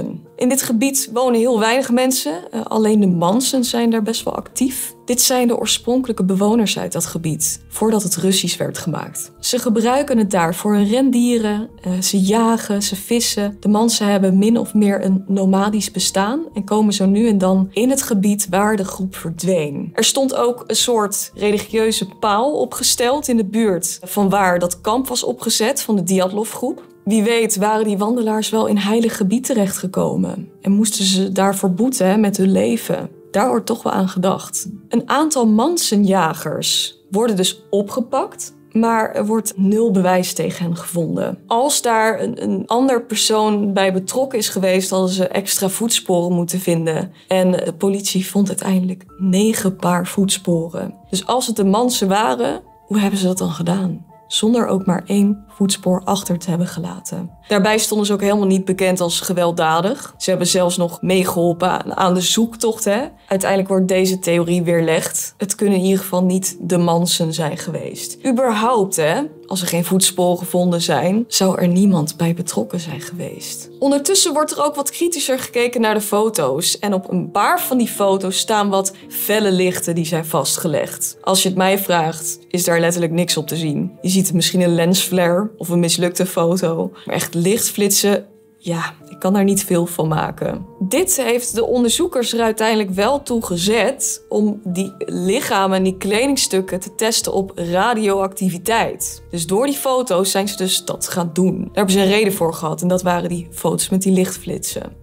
In dit gebied wonen heel weinig mensen. Alleen de Mansen zijn daar best wel actief. Dit zijn de oorspronkelijke bewoners uit dat gebied, voordat het Russisch werd gemaakt. Ze gebruiken het daar voor hun rendieren, ze jagen, ze vissen. De Mansen hebben min of meer een nomadisch bestaan en komen zo nu en dan in het gebied waar de groep verdween. Er stond ook een soort religieuze paal opgesteld in de buurt van waar dat kamp was opgezet van de Dyatlov-groep. Wie weet waren die wandelaars wel in heilig gebied terechtgekomen en moesten ze daarvoor boeten met hun leven. Daar wordt toch wel aan gedacht. Een aantal Mansenjagers worden dus opgepakt, maar er wordt nul bewijs tegen hen gevonden. Als daar een ander persoon bij betrokken is geweest, hadden ze extra voetsporen moeten vinden. En de politie vond uiteindelijk 9 paar voetsporen. Dus als het de Mansen waren, hoe hebben ze dat dan gedaan? Zonder ook maar 1 voetspoor achter te hebben gelaten. Daarbij stonden ze ook helemaal niet bekend als gewelddadig. Ze hebben zelfs nog meegeholpen aan de zoektocht. Uiteindelijk wordt deze theorie weerlegd. Het kunnen in ieder geval niet de Mansen zijn geweest. Überhaupt, als er geen voetsporen gevonden zijn, zou er niemand bij betrokken zijn geweest. Ondertussen wordt er ook wat kritischer gekeken naar de foto's. En op een paar van die foto's staan wat felle lichten die zijn vastgelegd. Als je het mij vraagt, is daar letterlijk niks op te zien. Je ziet misschien een lensflare of een mislukte foto. Maar echt lichtflitsen, ja, ik kan daar niet veel van maken. Dit heeft de onderzoekers er uiteindelijk wel toe gezet om die lichamen en die kledingstukken te testen op radioactiviteit. Dus door die foto's zijn ze dus dat gaan doen. Daar hebben ze een reden voor gehad en dat waren die foto's met die lichtflitsen.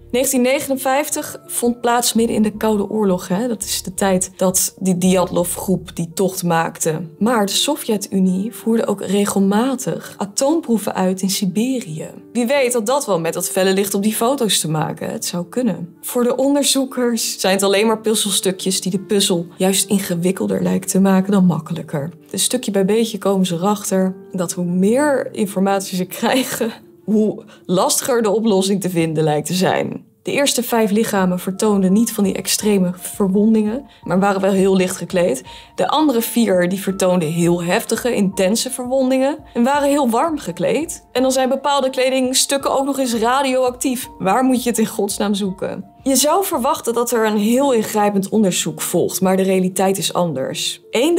1959 vond plaats midden in de Koude Oorlog. Dat is de tijd dat die Dyatlov-groep die tocht maakte. Maar de Sovjet-Unie voerde ook regelmatig atoomproeven uit in Siberië. Wie weet had dat wel met dat felle licht op die foto's te maken. Het zou kunnen. Voor de onderzoekers zijn het alleen maar puzzelstukjes die de puzzel juist ingewikkelder lijken te maken dan makkelijker. Dus stukje bij beetje komen ze erachter dat hoe meer informatie ze krijgen, hoe lastiger de oplossing te vinden lijkt te zijn. De eerste 5 lichamen vertoonden niet van die extreme verwondingen, maar waren wel heel licht gekleed. De andere 4 die vertoonden heel heftige, intense verwondingen en waren heel warm gekleed. En dan zijn bepaalde kledingstukken ook nog eens radioactief. Waar moet je het in godsnaam zoeken? Je zou verwachten dat er een heel ingrijpend onderzoek volgt, maar de realiteit is anders. Eén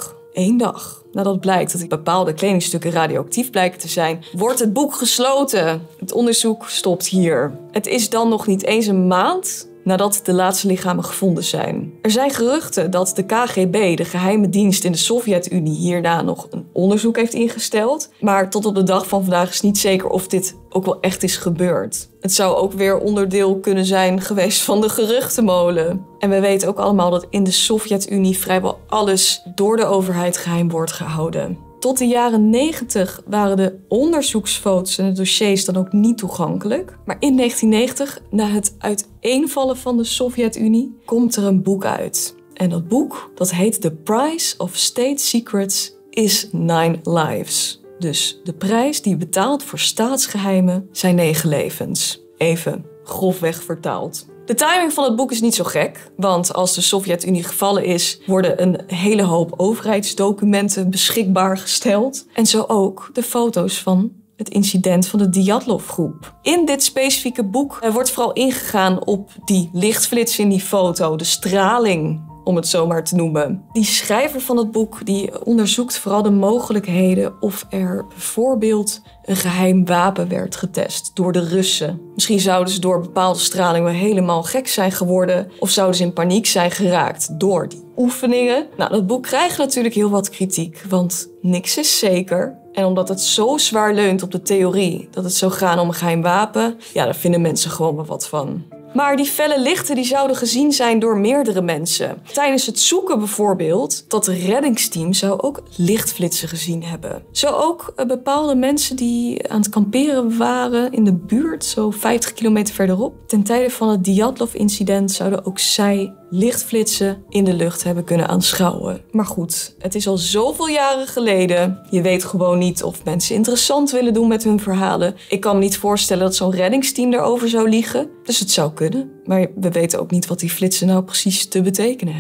dag nadat blijkt dat bepaalde kledingstukken radioactief blijken te zijn, wordt het boek gesloten. Het onderzoek stopt hier. Het is dan nog niet eens een maand nadat de laatste lichamen gevonden zijn. Er zijn geruchten dat de KGB, de geheime dienst in de Sovjet-Unie, hierna nog een onderzoek heeft ingesteld. Maar tot op de dag van vandaag is niet zeker of dit ook wel echt is gebeurd. Het zou ook weer onderdeel kunnen zijn geweest van de geruchtenmolen. En we weten ook allemaal dat in de Sovjet-Unie vrijwel alles door de overheid geheim wordt gehouden. Tot de jaren 90 waren de onderzoeksfoto's en de dossiers dan ook niet toegankelijk. Maar in 1990, na het uiteenvallen van de Sovjet-Unie, komt er een boek uit. En dat boek, dat heet The Price of State Secrets is 9 Lives. Dus de prijs die je betaalt voor staatsgeheimen zijn 9 levens. Even grofweg vertaald. De timing van het boek is niet zo gek, want als de Sovjet-Unie gevallen is, worden een hele hoop overheidsdocumenten beschikbaar gesteld. En zo ook de foto's van het incident van de Dyatlov-groep. In dit specifieke boek wordt vooral ingegaan op die lichtflits in die foto, de straling, om het zo maar te noemen. Die schrijver van het boek die onderzoekt vooral de mogelijkheden of er bijvoorbeeld een geheim wapen werd getest door de Russen. Misschien zouden ze door bepaalde straling wel helemaal gek zijn geworden of zouden ze in paniek zijn geraakt door die oefeningen. Nou, dat boek krijgt natuurlijk heel wat kritiek, want niks is zeker. En omdat het zo zwaar leunt op de theorie dat het zou gaan om een geheim wapen, ja, daar vinden mensen gewoon wel wat van. Maar die felle lichten die zouden gezien zijn door meerdere mensen. Tijdens het zoeken bijvoorbeeld, dat reddingsteam zou ook lichtflitsen gezien hebben. Zo ook bepaalde mensen die aan het kamperen waren in de buurt, zo 50 kilometer verderop. Ten tijde van het Dyatlov-incident zouden ook zij lichtflitsen in de lucht hebben kunnen aanschouwen. Maar goed, het is al zoveel jaren geleden. Je weet gewoon niet of mensen interessant willen doen met hun verhalen. Ik kan me niet voorstellen dat zo'n reddingsteam erover zou liegen. Dus het zou kunnen. Maar we weten ook niet wat die flitsen nou precies te betekenen hebben.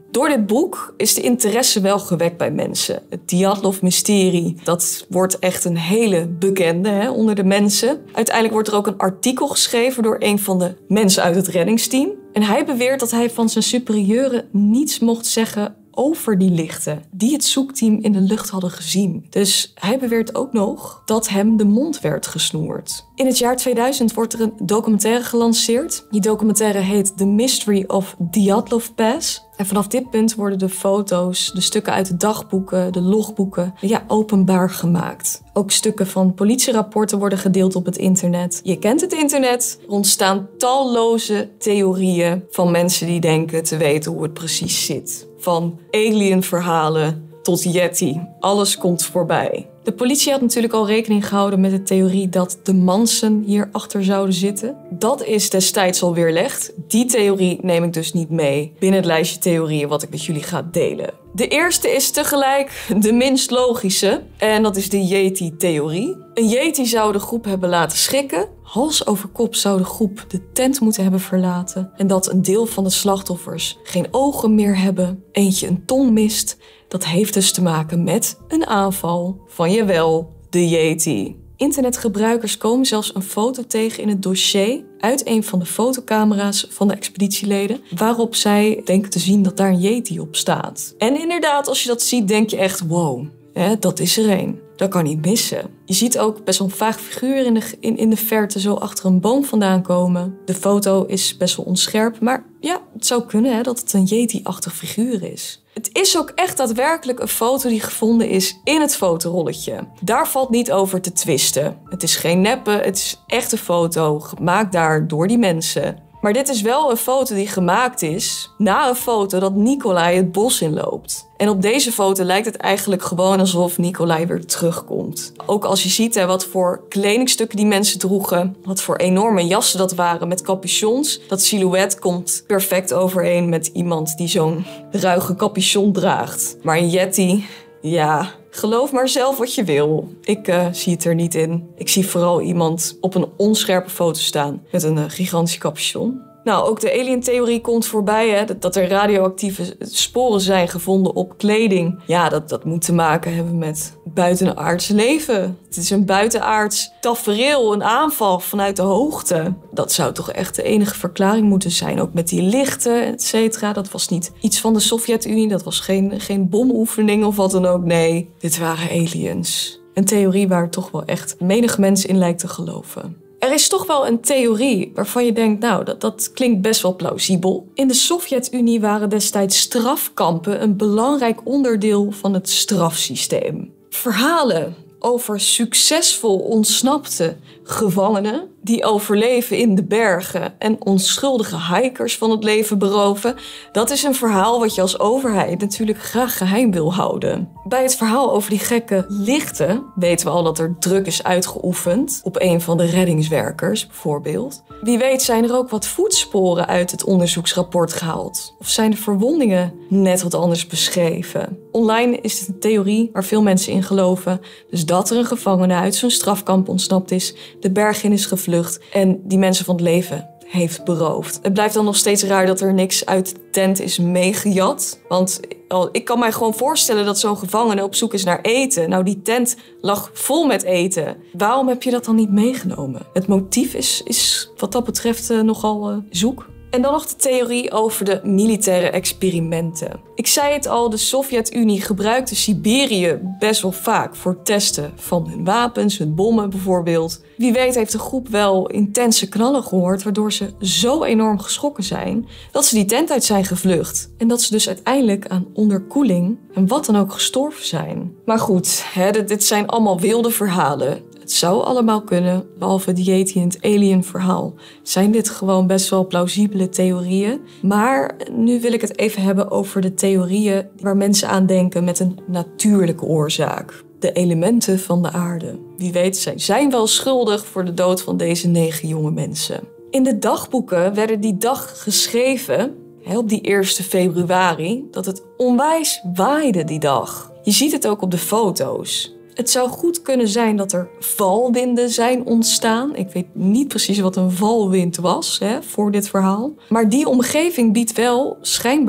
Door dit boek is de interesse wel gewekt bij mensen. Het Dyatlov-mysterie, dat wordt echt een hele bekende onder de mensen. Uiteindelijk wordt er ook een artikel geschreven door een van de mensen uit het reddingsteam. En hij beweert dat hij van zijn superieuren niets mocht zeggen over die lichten die het zoekteam in de lucht hadden gezien. Dus hij beweert ook nog dat hem de mond werd gesnoerd. In het jaar 2000 wordt er een documentaire gelanceerd. Die documentaire heet The Mystery of Dyatlov Pass. En vanaf dit punt worden de foto's, de stukken uit de dagboeken, de logboeken, openbaar gemaakt. Ook stukken van politierapporten worden gedeeld op het internet. Je kent het internet. Er ontstaan talloze theorieën van mensen die denken te weten hoe het precies zit. Van alien-verhalen tot Yeti. Alles komt voorbij. De politie had natuurlijk al rekening gehouden met de theorie dat de Mansen hierachter zouden zitten. Dat is destijds al weerlegd. Die theorie neem ik dus niet mee binnen het lijstje theorieën wat ik met jullie ga delen. De eerste is tegelijk de minst logische en dat is de Yeti-theorie. Een Yeti zou de groep hebben laten schrikken. Hals over kop zou de groep de tent moeten hebben verlaten. En dat een deel van de slachtoffers geen ogen meer hebben, eentje een tong mist. Dat heeft dus te maken met een aanval van, jawel, de Yeti. Internetgebruikers komen zelfs een foto tegen in het dossier uit een van de fotocamera's van de expeditieleden, waarop zij denken te zien dat daar een Yeti op staat. En inderdaad, als je dat ziet, denk je echt, wow, dat is er een. Dat kan niet missen. Je ziet ook best wel een vaag figuur in de verte zo achter een boom vandaan komen. De foto is best wel onscherp, maar ja, het zou kunnen dat het een Yeti-achtig figuur is. Het is ook echt daadwerkelijk een foto die gevonden is in het fotorolletje. Daar valt niet over te twisten. Het is geen neppe, het is echt een foto, gemaakt daar door die mensen. Maar dit is wel een foto die gemaakt is na een foto dat Nikolai het bos inloopt. En op deze foto lijkt het eigenlijk gewoon alsof Nikolai weer terugkomt. Ook als je ziet wat voor kledingstukken die mensen droegen, wat voor enorme jassen dat waren met capuchons. Dat silhouet komt perfect overeen met iemand die zo'n ruige capuchon draagt. Maar een Yeti, ja, geloof maar zelf wat je wil. Ik zie het er niet in. Ik zie vooral iemand op een onscherpe foto staan met een gigantische capuchon. Nou, ook de alien-theorie komt voorbij, dat er radioactieve sporen zijn gevonden op kleding. Ja, dat moet te maken hebben met buitenaards leven. Het is een buitenaards tafereel, een aanval vanuit de hoogte. Dat zou toch echt de enige verklaring moeten zijn. Ook met die lichten, et cetera. Dat was niet iets van de Sovjet-Unie. Dat was geen bomoefening of wat dan ook. Nee, dit waren aliens. Een theorie waar toch wel echt menig mens in lijkt te geloven. Er is toch wel een theorie waarvan je denkt, nou, dat klinkt best wel plausibel. In de Sovjet-Unie waren destijds strafkampen een belangrijk onderdeel van het strafsysteem. Verhalen over succesvol ontsnapte gevangenen die overleven in de bergen en onschuldige hikers van het leven beroven, dat is een verhaal wat je als overheid natuurlijk graag geheim wil houden. Bij het verhaal over die gekke lichten weten we al dat er druk is uitgeoefend op een van de reddingswerkers bijvoorbeeld. Wie weet zijn er ook wat voetsporen uit het onderzoeksrapport gehaald. Of zijn de verwondingen net wat anders beschreven. Online is dit een theorie waar veel mensen in geloven. Dus dat er een gevangene uit zo'n strafkamp ontsnapt is, de berg in is gevlucht en die mensen van het leven heeft beroofd. Het blijft dan nog steeds raar dat er niks uit de tent is meegejat. Want ik kan mij gewoon voorstellen dat zo'n gevangene op zoek is naar eten. Nou, die tent lag vol met eten. Waarom heb je dat dan niet meegenomen? Het motief is wat dat betreft nogal zoek. En dan nog de theorie over de militaire experimenten. Ik zei het al, de Sovjet-Unie gebruikte Siberië best wel vaak voor testen van hun wapens, hun bommen bijvoorbeeld. Wie weet heeft de groep wel intense knallen gehoord, waardoor ze zo enorm geschrokken zijn dat ze die tent uit zijn gevlucht. En dat ze dus uiteindelijk aan onderkoeling en wat dan ook gestorven zijn. Maar goed, dit zijn allemaal wilde verhalen. Het zou allemaal kunnen, behalve het Yeti en het alien verhaal. Zijn dit gewoon best wel plausibele theorieën. Maar nu wil ik het even hebben over de theorieën waar mensen aan denken met een natuurlijke oorzaak. De elementen van de aarde. Wie weet, zij zijn wel schuldig voor de dood van deze 9 jonge mensen. In de dagboeken werden die dag geschreven, op die 1 februari, dat het onwijs waaide die dag. Je ziet het ook op de foto's. Het zou goed kunnen zijn dat er valwinden zijn ontstaan. Ik weet niet precies wat een valwind was voor dit verhaal. Maar die omgeving biedt wel schijnbaar de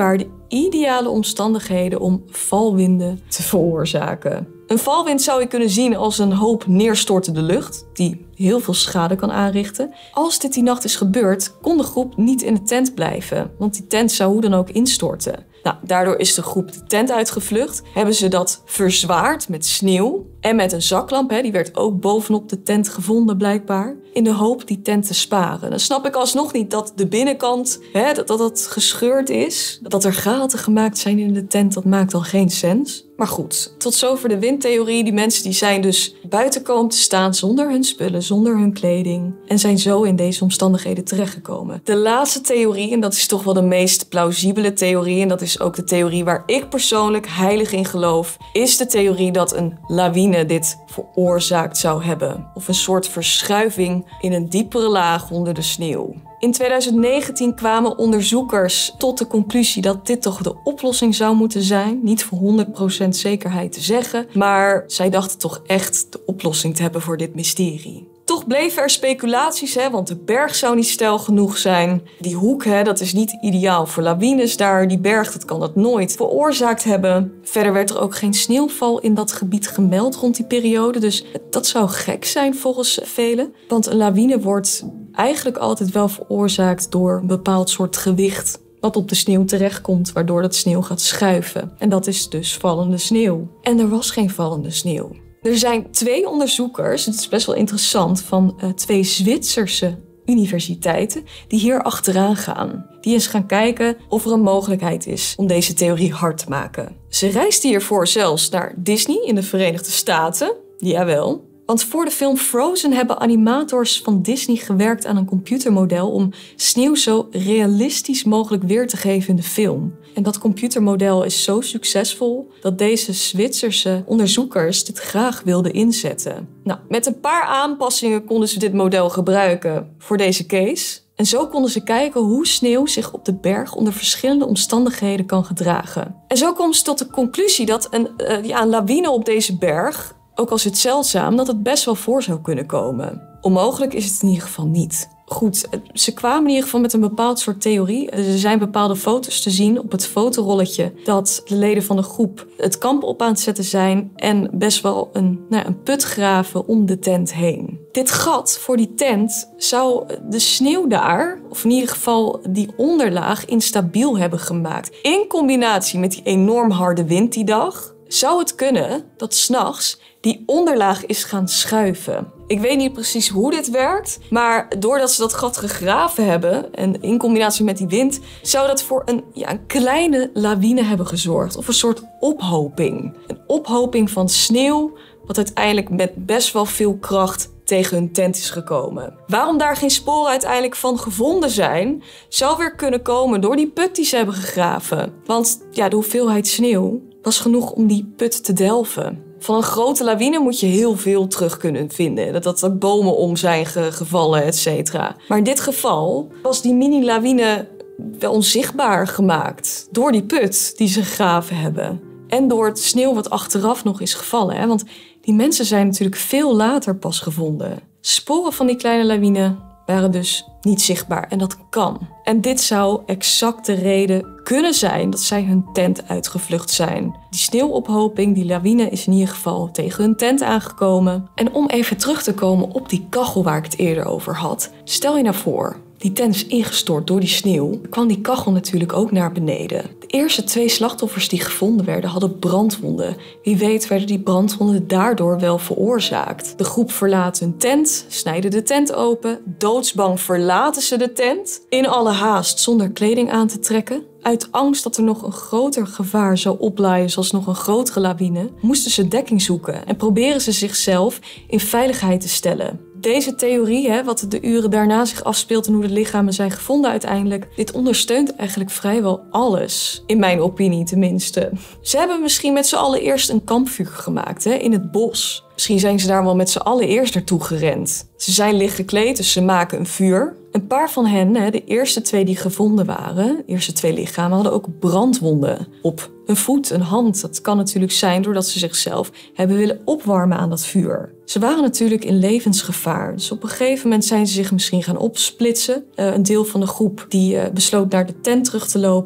ideale omstandigheden om valwinden te veroorzaken. Een valwind zou je kunnen zien als een hoop neerstortende lucht die heel veel schade kan aanrichten. Als dit die nacht is gebeurd, kon de groep niet in de tent blijven, want die tent zou hoe dan ook instorten. Nou, daardoor is de groep de tent uitgevlucht. Hebben ze dat verzwaard met sneeuw en met een zaklamp. Die werd ook bovenop de tent gevonden blijkbaar. In de hoop die tent te sparen. Dan snap ik alsnog niet dat de binnenkant, dat gescheurd is. Dat er gaten gemaakt zijn in de tent, dat maakt dan geen sens. Maar goed, tot zover de windtheorie. Die mensen die zijn dus buiten komen te staan zonder hun spullen, zonder hun kleding. En zijn zo in deze omstandigheden terechtgekomen. De laatste theorie, en dat is toch wel de meest plausibele theorie, en dat is ook de theorie waar ik persoonlijk heilig in geloof, is de theorie dat een lawine dit veroorzaakt zou hebben. Of een soort verschuiving in een diepere laag onder de sneeuw. In 2019 kwamen onderzoekers tot de conclusie dat dit toch de oplossing zou moeten zijn. Niet voor 100% zekerheid te zeggen, maar zij dachten toch echt de oplossing te hebben voor dit mysterie. Toch bleven er speculaties, want de berg zou niet steil genoeg zijn. Die hoek, dat is niet ideaal voor lawines daar. Die berg, dat kan dat nooit veroorzaakt hebben. Verder werd er ook geen sneeuwval in dat gebied gemeld rond die periode. Dus dat zou gek zijn volgens velen. Want een lawine wordt eigenlijk altijd wel veroorzaakt door een bepaald soort gewicht wat op de sneeuw terechtkomt, waardoor dat sneeuw gaat schuiven. En dat is dus vallende sneeuw. En er was geen vallende sneeuw. Er zijn 2 onderzoekers, het is best wel interessant, van 2 Zwitserse universiteiten die hier achteraan gaan. Die eens gaan kijken of er een mogelijkheid is om deze theorie hard te maken. Ze reisden hiervoor zelfs naar Disney in de Verenigde Staten. Jawel. Want voor de film Frozen hebben animators van Disney gewerkt aan een computermodel om sneeuw zo realistisch mogelijk weer te geven in de film. En dat computermodel is zo succesvol dat deze Zwitserse onderzoekers dit graag wilden inzetten. Nou, met een paar aanpassingen konden ze dit model gebruiken voor deze case. En zo konden ze kijken hoe sneeuw zich op de berg onder verschillende omstandigheden kan gedragen. En zo komen ze tot de conclusie dat een lawine op deze berg, ook al is het zeldzaam, dat het best wel voor zou kunnen komen. Onmogelijk is het in ieder geval niet. Goed, ze kwamen in ieder geval met een bepaald soort theorie. Er zijn bepaalde foto's te zien op het fotorolletje dat de leden van de groep het kamp op aan het zetten zijn en best wel een put graven om de tent heen. Dit gat voor die tent zou de sneeuw daar, of in ieder geval die onderlaag, instabiel hebben gemaakt. In combinatie met die enorm harde wind die dag, zou het kunnen dat 's nachts die onderlaag is gaan schuiven. Ik weet niet precies hoe dit werkt, maar doordat ze dat gat gegraven hebben en in combinatie met die wind, zou dat voor een kleine lawine hebben gezorgd. Of een soort ophoping. Een ophoping van sneeuw, wat uiteindelijk met best wel veel kracht tegen hun tent is gekomen. Waarom daar geen sporen uiteindelijk van gevonden zijn, zou weer kunnen komen door die put die ze hebben gegraven. Want de hoeveelheid sneeuw was genoeg om die put te delven. Van een grote lawine moet je heel veel terug kunnen vinden. Dat er bomen om zijn gevallen, et cetera. Maar in dit geval was die mini-lawine wel onzichtbaar gemaakt door die put die ze gegraven hebben. En door het sneeuw wat achteraf nog is gevallen. Want die mensen zijn natuurlijk veel later pas gevonden. Sporen van die kleine lawine waren dus niet zichtbaar en dat kan. En dit zou exact de reden kunnen zijn dat zij hun tent uitgevlucht zijn. Die sneeuwophoping, die lawine is in ieder geval tegen hun tent aangekomen. En om even terug te komen op die kachel waar ik het eerder over had. Stel je nou voor, die tent is ingestort door die sneeuw. Dan kwam die kachel natuurlijk ook naar beneden. De eerste 2 slachtoffers die gevonden werden hadden brandwonden. Wie weet werden die brandwonden daardoor wel veroorzaakt. De groep verlaat hun tent, snijden de tent open. Doodsbang verlaten ze de tent. In alle haast zonder kleding aan te trekken. Uit angst dat er nog een groter gevaar zou oplaaien, zoals nog een grotere lawine, moesten ze dekking zoeken en proberen ze zichzelf in veiligheid te stellen. Deze theorie, wat de uren daarna zich afspeelt en hoe de lichamen zijn gevonden uiteindelijk, dit ondersteunt eigenlijk vrijwel alles. In mijn opinie tenminste. Ze hebben misschien met z'n allen eerst een kampvuur gemaakt in het bos. Misschien zijn ze daar wel met z'n allen eerst naartoe gerend. Ze zijn licht gekleed, dus ze maken een vuur. Een paar van hen, de eerste 2 die gevonden waren, de eerste 2 lichamen, hadden ook brandwonden op een voet, een hand. Dat kan natuurlijk zijn doordat ze zichzelf hebben willen opwarmen aan dat vuur. Ze waren natuurlijk in levensgevaar. Dus op een gegeven moment zijn ze zich misschien gaan opsplitsen. Een deel van de groep die besloot naar de tent terug te lopen.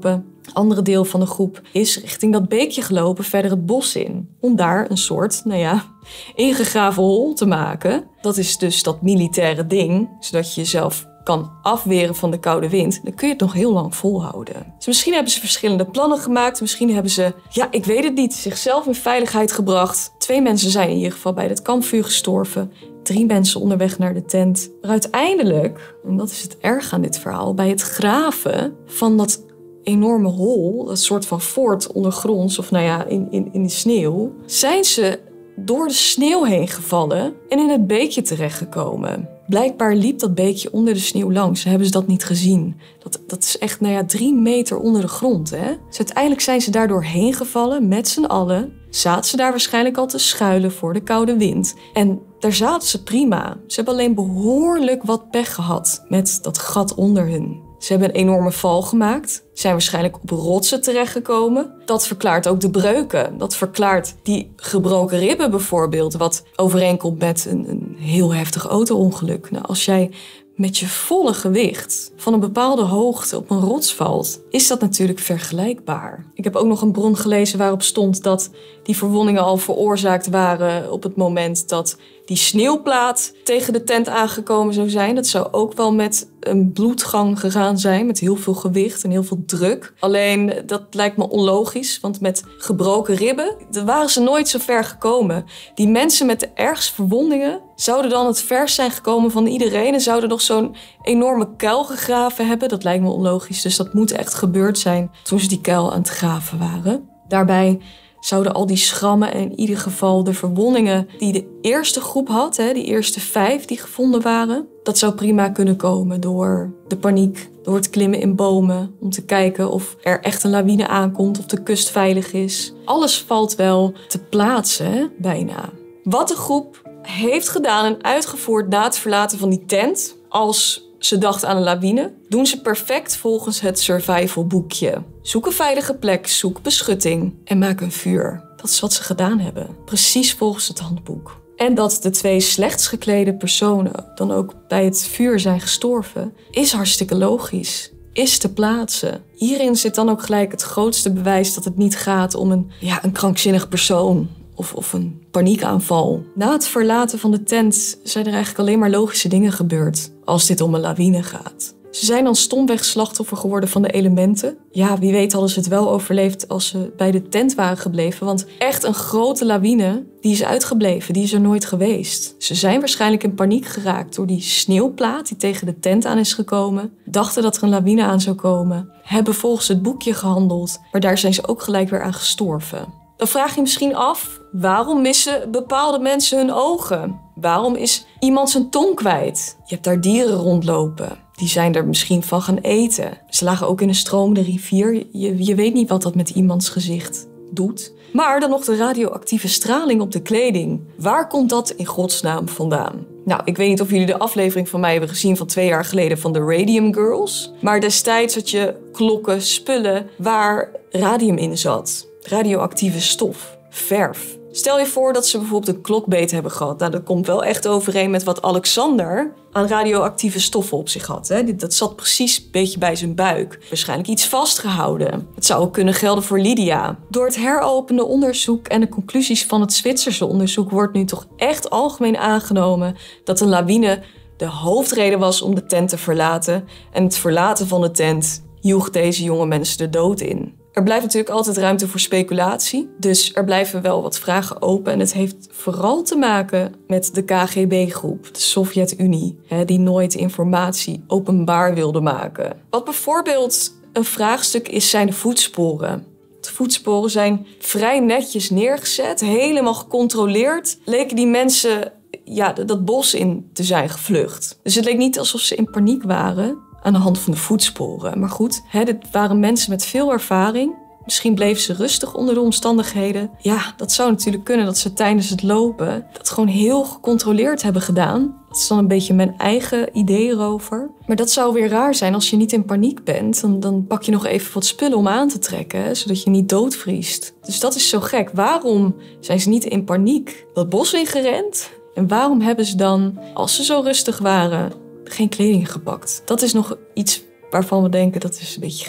Andere deel van de groep is richting dat beekje gelopen, verder het bos in. Om daar een soort, ingegraven hol te maken. Dat is dus dat militaire ding, zodat je jezelf kan afweren van de koude wind. Dan kun je het nog heel lang volhouden. Dus misschien hebben ze verschillende plannen gemaakt. Misschien hebben ze, ik weet het niet, zichzelf in veiligheid gebracht. 2 mensen zijn in ieder geval bij het kampvuur gestorven. 3 mensen onderweg naar de tent. Maar uiteindelijk, en dat is het erg aan dit verhaal, bij het graven van dat enorme hol, dat soort van fort ondergronds, of in de sneeuw, zijn ze door de sneeuw heen gevallen en in het beekje terechtgekomen. Blijkbaar liep dat beekje onder de sneeuw langs. Hebben ze dat niet gezien. Dat is echt 3 meter onder de grond. Hè? Dus uiteindelijk zijn ze daardoor heen gevallen met z'n allen. Zaten ze daar waarschijnlijk al te schuilen voor de koude wind. En daar zaten ze prima. Ze hebben alleen behoorlijk wat pech gehad met dat gat onder hun. Ze hebben een enorme val gemaakt. Zijn waarschijnlijk op rotsen terechtgekomen. Dat verklaart ook de breuken. Dat verklaart die gebroken ribben bijvoorbeeld. Wat overeenkomt met een heel heftig auto-ongeluk. Nou, als jij met je volle gewicht van een bepaalde hoogte op een rots valt, is dat natuurlijk vergelijkbaar. Ik heb ook nog een bron gelezen waarop stond dat die verwondingen al veroorzaakt waren op het moment dat die sneeuwplaat tegen de tent aangekomen zou zijn. Dat zou ook wel met een bloedgang gegaan zijn, met heel veel gewicht en heel veel druk. Alleen, dat lijkt me onlogisch, want met gebroken ribben waren ze nooit zo ver gekomen. Die mensen met de ergste verwondingen zouden dan het verst zijn gekomen van iedereen en zouden nog zo'n enorme kuil gegraven hebben. Dat lijkt me onlogisch, dus dat moet echt gebeurd zijn toen ze die kuil aan het graven waren. Daarbij zouden al die schrammen en in ieder geval de verwondingen die de eerste groep had, die eerste 5 die gevonden waren, dat zou prima kunnen komen door de paniek, door het klimmen in bomen, om te kijken of er echt een lawine aankomt, of de kust veilig is. Alles valt wel te plaatsen, bijna. Wat de groep heeft gedaan en uitgevoerd na het verlaten van die tent, als ze dacht aan een lawine, doen ze perfect volgens het survival boekje. Zoek een veilige plek, zoek beschutting en maak een vuur. Dat is wat ze gedaan hebben. Precies volgens het handboek. En dat de 2 slechts geklede personen dan ook bij het vuur zijn gestorven, is hartstikke logisch. Is te plaatsen. Hierin zit dan ook gelijk het grootste bewijs dat het niet gaat om een krankzinnig persoon of een paniekaanval. Na het verlaten van de tent zijn er eigenlijk alleen maar logische dingen gebeurd als dit om een lawine gaat. Ze zijn dan stomweg slachtoffer geworden van de elementen. Ja, wie weet hadden ze het wel overleefd als ze bij de tent waren gebleven. Want echt een grote lawine, die is uitgebleven. Die is er nooit geweest. Ze zijn waarschijnlijk in paniek geraakt door die sneeuwplaat die tegen de tent aan is gekomen. Dachten dat er een lawine aan zou komen. Hebben volgens het boekje gehandeld. Maar daar zijn ze ook gelijk weer aan gestorven. Dan vraag je misschien af, waarom missen bepaalde mensen hun ogen? Waarom is iemand zijn tong kwijt? Je hebt daar dieren rondlopen. Die zijn er misschien van gaan eten. Ze lagen ook in een stromende rivier. Je weet niet wat dat met iemands gezicht doet. Maar dan nog de radioactieve straling op de kleding. Waar komt dat in godsnaam vandaan? Nou, ik weet niet of jullie de aflevering van mij hebben gezien van 2 jaar geleden van de Radium Girls. Maar destijds had je klokken, spullen waar radium in zat. Radioactieve stof, verf. Stel je voor dat ze bijvoorbeeld een klokbeet hebben gehad. Nou, dat komt wel echt overeen met wat Alexander aan radioactieve stoffen op zich had. Hè? Dat zat precies een beetje bij zijn buik. Waarschijnlijk iets vastgehouden. Het zou ook kunnen gelden voor Lydia. Door het heropende onderzoek en de conclusies van het Zwitserse onderzoek wordt nu toch echt algemeen aangenomen dat een lawine de hoofdreden was om de tent te verlaten. En het verlaten van de tent joeg deze jonge mensen de dood in. Er blijft natuurlijk altijd ruimte voor speculatie. Dus er blijven wel wat vragen open. En het heeft vooral te maken met de KGB-groep, de Sovjet-Unie, die nooit informatie openbaar wilde maken. Wat bijvoorbeeld een vraagstuk is, zijn de voetsporen. De voetsporen zijn vrij netjes neergezet, helemaal gecontroleerd. Leken die mensen dat bos in te zijn gevlucht. Dus het leek niet alsof ze in paniek waren aan de hand van de voetsporen. Maar goed, dit waren mensen met veel ervaring. Misschien bleven ze rustig onder de omstandigheden. Ja, dat zou natuurlijk kunnen dat ze tijdens het lopen dat gewoon heel gecontroleerd hebben gedaan. Dat is dan een beetje mijn eigen idee erover. Maar dat zou weer raar zijn als je niet in paniek bent. Dan pak je nog even wat spullen om aan te trekken, zodat je niet doodvriest. Dus dat is zo gek. Waarom zijn ze niet in paniek dat bos ingerend? En waarom hebben ze dan, als ze zo rustig waren, geen kleding gepakt? Dat is nog iets waarvan we denken dat is een beetje gek.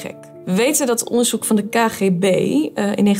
We weten dat het onderzoek van de KGB in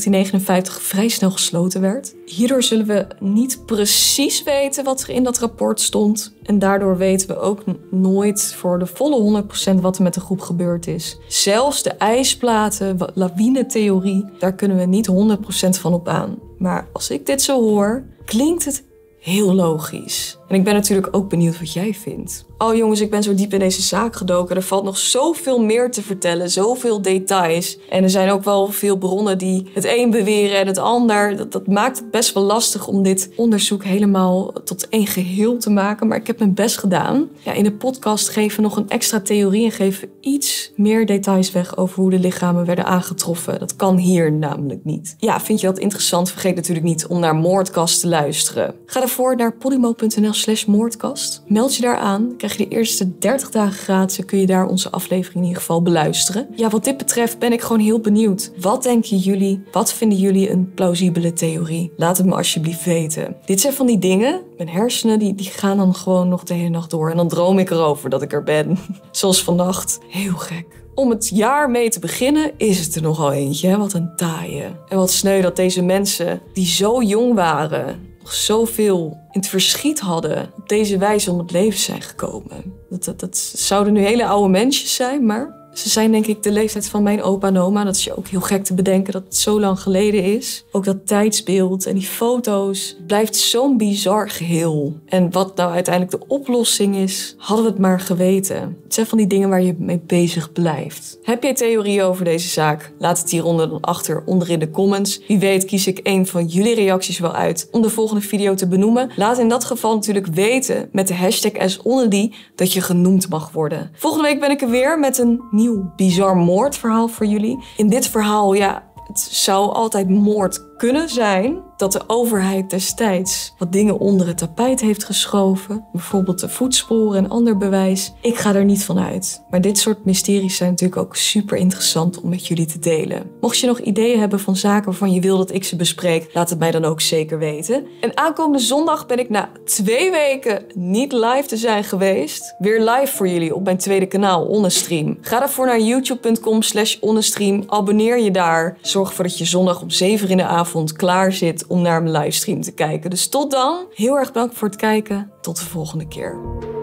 1959 vrij snel gesloten werd. Hierdoor zullen we niet precies weten wat er in dat rapport stond. En daardoor weten we ook nooit voor de volle 100% wat er met de groep gebeurd is. Zelfs de ijsplaten, lawinetheorie, daar kunnen we niet 100% van op aan. Maar als ik dit zo hoor, klinkt het heel logisch. En ik ben natuurlijk ook benieuwd wat jij vindt. Oh jongens, ik ben zo diep in deze zaak gedoken. Er valt nog zoveel meer te vertellen, zoveel details. En er zijn ook wel veel bronnen die het een beweren en het ander. Dat maakt het best wel lastig om dit onderzoek helemaal tot één geheel te maken. Maar ik heb mijn best gedaan. Ja, in de podcast geven we nog een extra theorie en geven iets meer details weg over hoe de lichamen werden aangetroffen. Dat kan hier namelijk niet. Ja, vind je dat interessant? Vergeet natuurlijk niet om naar Moordkast te luisteren. Ga daarvoor naar podimo.nl/moordkast. Meld je daar aan. Krijg je de eerste 30 dagen gratis en kun je daar onze aflevering in ieder geval beluisteren. Ja, wat dit betreft ben ik gewoon heel benieuwd. Wat denken jullie? Wat vinden jullie een plausibele theorie? Laat het me alsjeblieft weten. Dit zijn van die dingen. Mijn hersenen die gaan dan gewoon nog de hele nacht door. En dan droom ik erover dat ik er ben. Zoals vannacht. Heel gek. Om het jaar mee te beginnen is het er nogal eentje. Hè? Wat een taaie. En wat sneu dat deze mensen die zo jong waren, nog zoveel in het verschiet hadden, op deze wijze om het leven zijn gekomen. Dat zouden nu hele oude mensjes zijn, maar ze zijn denk ik de leeftijd van mijn opa en oma. Dat is je ook heel gek te bedenken dat het zo lang geleden is. Ook dat tijdsbeeld en die foto's. Het blijft zo'n bizar geheel. En wat nou uiteindelijk de oplossing is, hadden we het maar geweten. Het zijn van die dingen waar je mee bezig blijft. Heb jij theorieën over deze zaak? Laat het hieronder dan achter onder in de comments. Wie weet kies ik een van jullie reacties wel uit om de volgende video te benoemen. Laat in dat geval natuurlijk weten met de hashtag #SOnderDie dat je genoemd mag worden. Volgende week ben ik er weer met een nieuw bizar moordverhaal voor jullie. In dit verhaal, ja, het zou altijd moord kunnen zijn. Dat de overheid destijds wat dingen onder het tapijt heeft geschoven. Bijvoorbeeld de voetsporen en ander bewijs. Ik ga er niet van uit. Maar dit soort mysteries zijn natuurlijk ook super interessant om met jullie te delen. Mocht je nog ideeën hebben van zaken waarvan je wil dat ik ze bespreek, laat het mij dan ook zeker weten. En aankomende zondag ben ik na 2 weken niet live te zijn geweest, weer live voor jullie op mijn tweede kanaal, Onnestream. Ga daarvoor naar youtube.com/Onnestream. Abonneer je daar. Zorg ervoor dat je zondag om 7 in de avond klaar zit om naar mijn livestream te kijken. Dus tot dan. Heel erg bedankt voor het kijken. Tot de volgende keer.